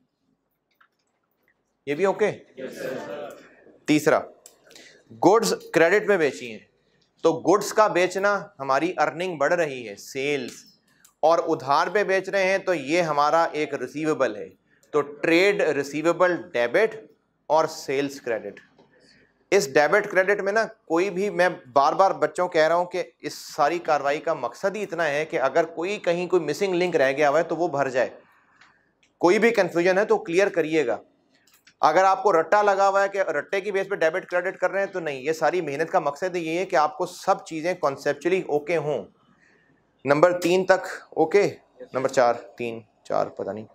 ये भी ओके? तीसरा, गुड्स क्रेडिट पे बेची हैं, तो गुड्स का बेचना हमारी अर्निंग बढ़ रही है, सेल्स, और उधार पे बेच रहे हैं तो ये हमारा एक रिसीवेबल है, तो ट्रेड रिसीवेबल डेबिट और सेल्स क्रेडिट। इस डेबिट क्रेडिट में ना कोई भी, मैं बार बार बच्चों कह रहा हूं कि इस सारी कार्रवाई का मकसद ही इतना है कि अगर कोई कहीं कोई मिसिंग लिंक रह गया हुआ है तो वो भर जाए। कोई भी कंफ्यूजन है तो क्लियर करिएगा। अगर आपको रट्टा लगा हुआ है कि रट्टे की बेस पे डेबिट क्रेडिट कर रहे हैं तो नहीं, ये सारी मेहनत का मकसद ये है कि आपको सब चीजें कॉन्सेप्चुअली ओके हों। नंबर तीन तक ओके, नंबर चार, तीन चार पता नहीं,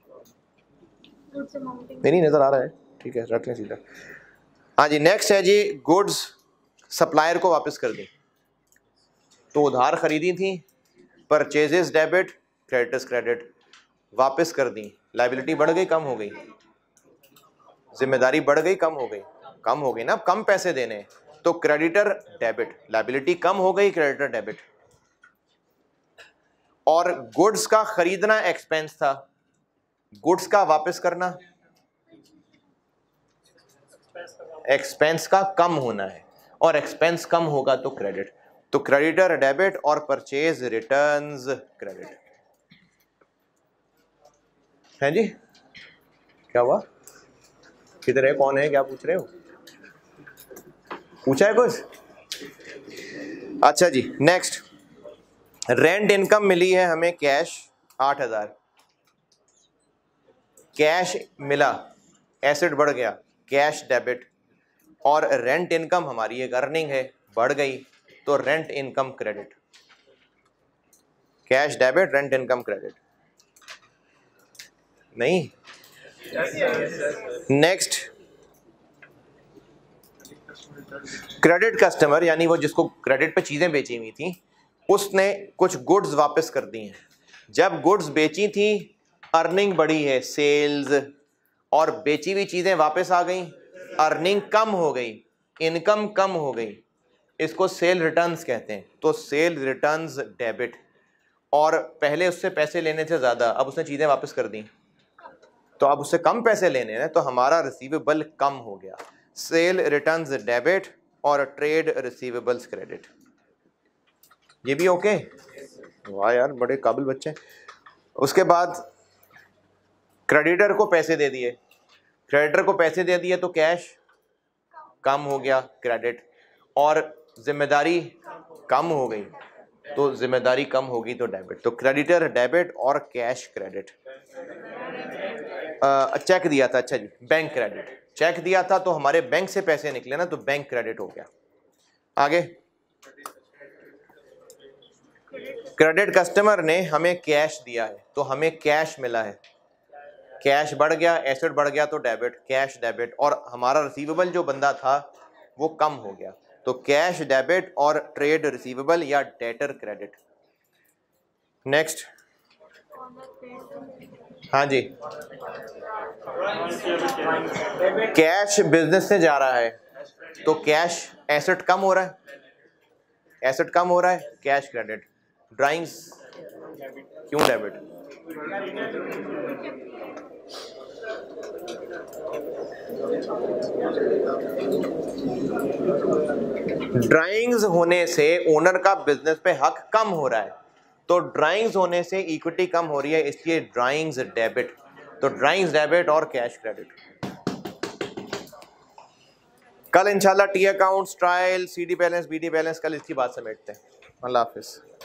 नहीं नजर आ रहा है, ठीक है रख लें सीधा। हाँ जी, नेक्स्ट है जी, गुड्स सप्लायर को वापस कर दी, तो उधार खरीदी थी, परचेजेस डेबिट, क्रेडिटर्स क्रेडिट, वापस कर दी, लायबिलिटी बढ़ गई कम हो गई, जिम्मेदारी बढ़ गई कम हो गई, कम हो गई ना, कम पैसे देने, तो क्रेडिटर डेबिट, लायबिलिटी कम हो गई, क्रेडिटर डेबिट। और गुड्स का खरीदना एक्सपेंस था, गुड्स का वापस करना एक्सपेंस का कम होना है, और एक्सपेंस कम होगा तो क्रेडिट, तो क्रेडिटर डेबिट और परचेज रिटर्न्स क्रेडिट। है जी, क्या हुआ, किधर है, कौन है, क्या पूछ रहे हो, पूछा है कुछ? अच्छा जी, नेक्स्ट, रेंट इनकम मिली है हमें कैश आठ हजार, कैश मिला, एसेट बढ़ गया, कैश डेबिट, और रेंट इनकम हमारी एक अर्निंग है, बढ़ गई, तो rent income credit, cash debit, rent income credit. नहीं, नेक्स्ट, क्रेडिट कस्टमर, यानी वो जिसको क्रेडिट पे चीजें बेची हुई थी, उसने कुछ गुड्स वापस कर दी हैं। जब गुड्स बेची थी, अर्निंग बढ़ी है, सेल्स, और बेची हुई चीजें वापस आ गई, अर्निंग कम हो गई, इनकम कम हो गई, इसको सेल रिटर्न्स कहते हैं, तो सेल रिटर्न्स डेबिट, और पहले उससे पैसे लेने थे ज्यादा, अब उसने चीजें वापस कर दी, तो अब उससे कम पैसे लेने हैं, तो हमारा रिसीवेबल कम हो गया, सेल रिटर्न्स डेबिट और ट्रेड रिसीवेबल्स क्रेडिट। ये भी ओके? वाह यार, बड़े काबिल बच्चे। उसके बाद क्रेडिटर को पैसे दे दिए, क्रेडिटर को पैसे दे दिए तो कैश कम हो गया, क्रेडिट, और जिम्मेदारी कम हो गई, तो जिम्मेदारी कम होगी तो डेबिट, तो क्रेडिटर डेबिट और कैश क्रेडिट। चेक दिया था, अच्छा जी, बैंक क्रेडिट, चेक दिया था तो हमारे बैंक से पैसे निकले ना, तो बैंक क्रेडिट हो गया। आगे, क्रेडिट कस्टमर ने हमें कैश दिया है, तो हमें कैश मिला है, कैश बढ़ गया, एसेट बढ़ गया, तो डेबिट, कैश डेबिट, और हमारा रिसीवेबल जो बंदा था वो कम हो गया, तो कैश डेबिट और ट्रेड रिसीवेबल या डेटर क्रेडिट। नेक्स्ट, हाँ जी, कैश बिजनेस से जा रहा है, तो कैश एसेट कम हो रहा है, एसेट कम हो रहा है, कैश क्रेडिट। ड्राइंग्स क्यों डेबिट? ड्राइंग्स होने से ओनर का बिजनेस पे हक कम हो रहा है, तो ड्राइंग्स होने से इक्विटी कम हो रही है, इसलिए ड्राइंग्स डेबिट। तो ड्राइंग्स डेबिट और कैश क्रेडिट। कल इंशाल्लाह T accounts, trial, C D balance, B D balance, कल इसकी बात समेटते हैं। अल्लाह हाफिज।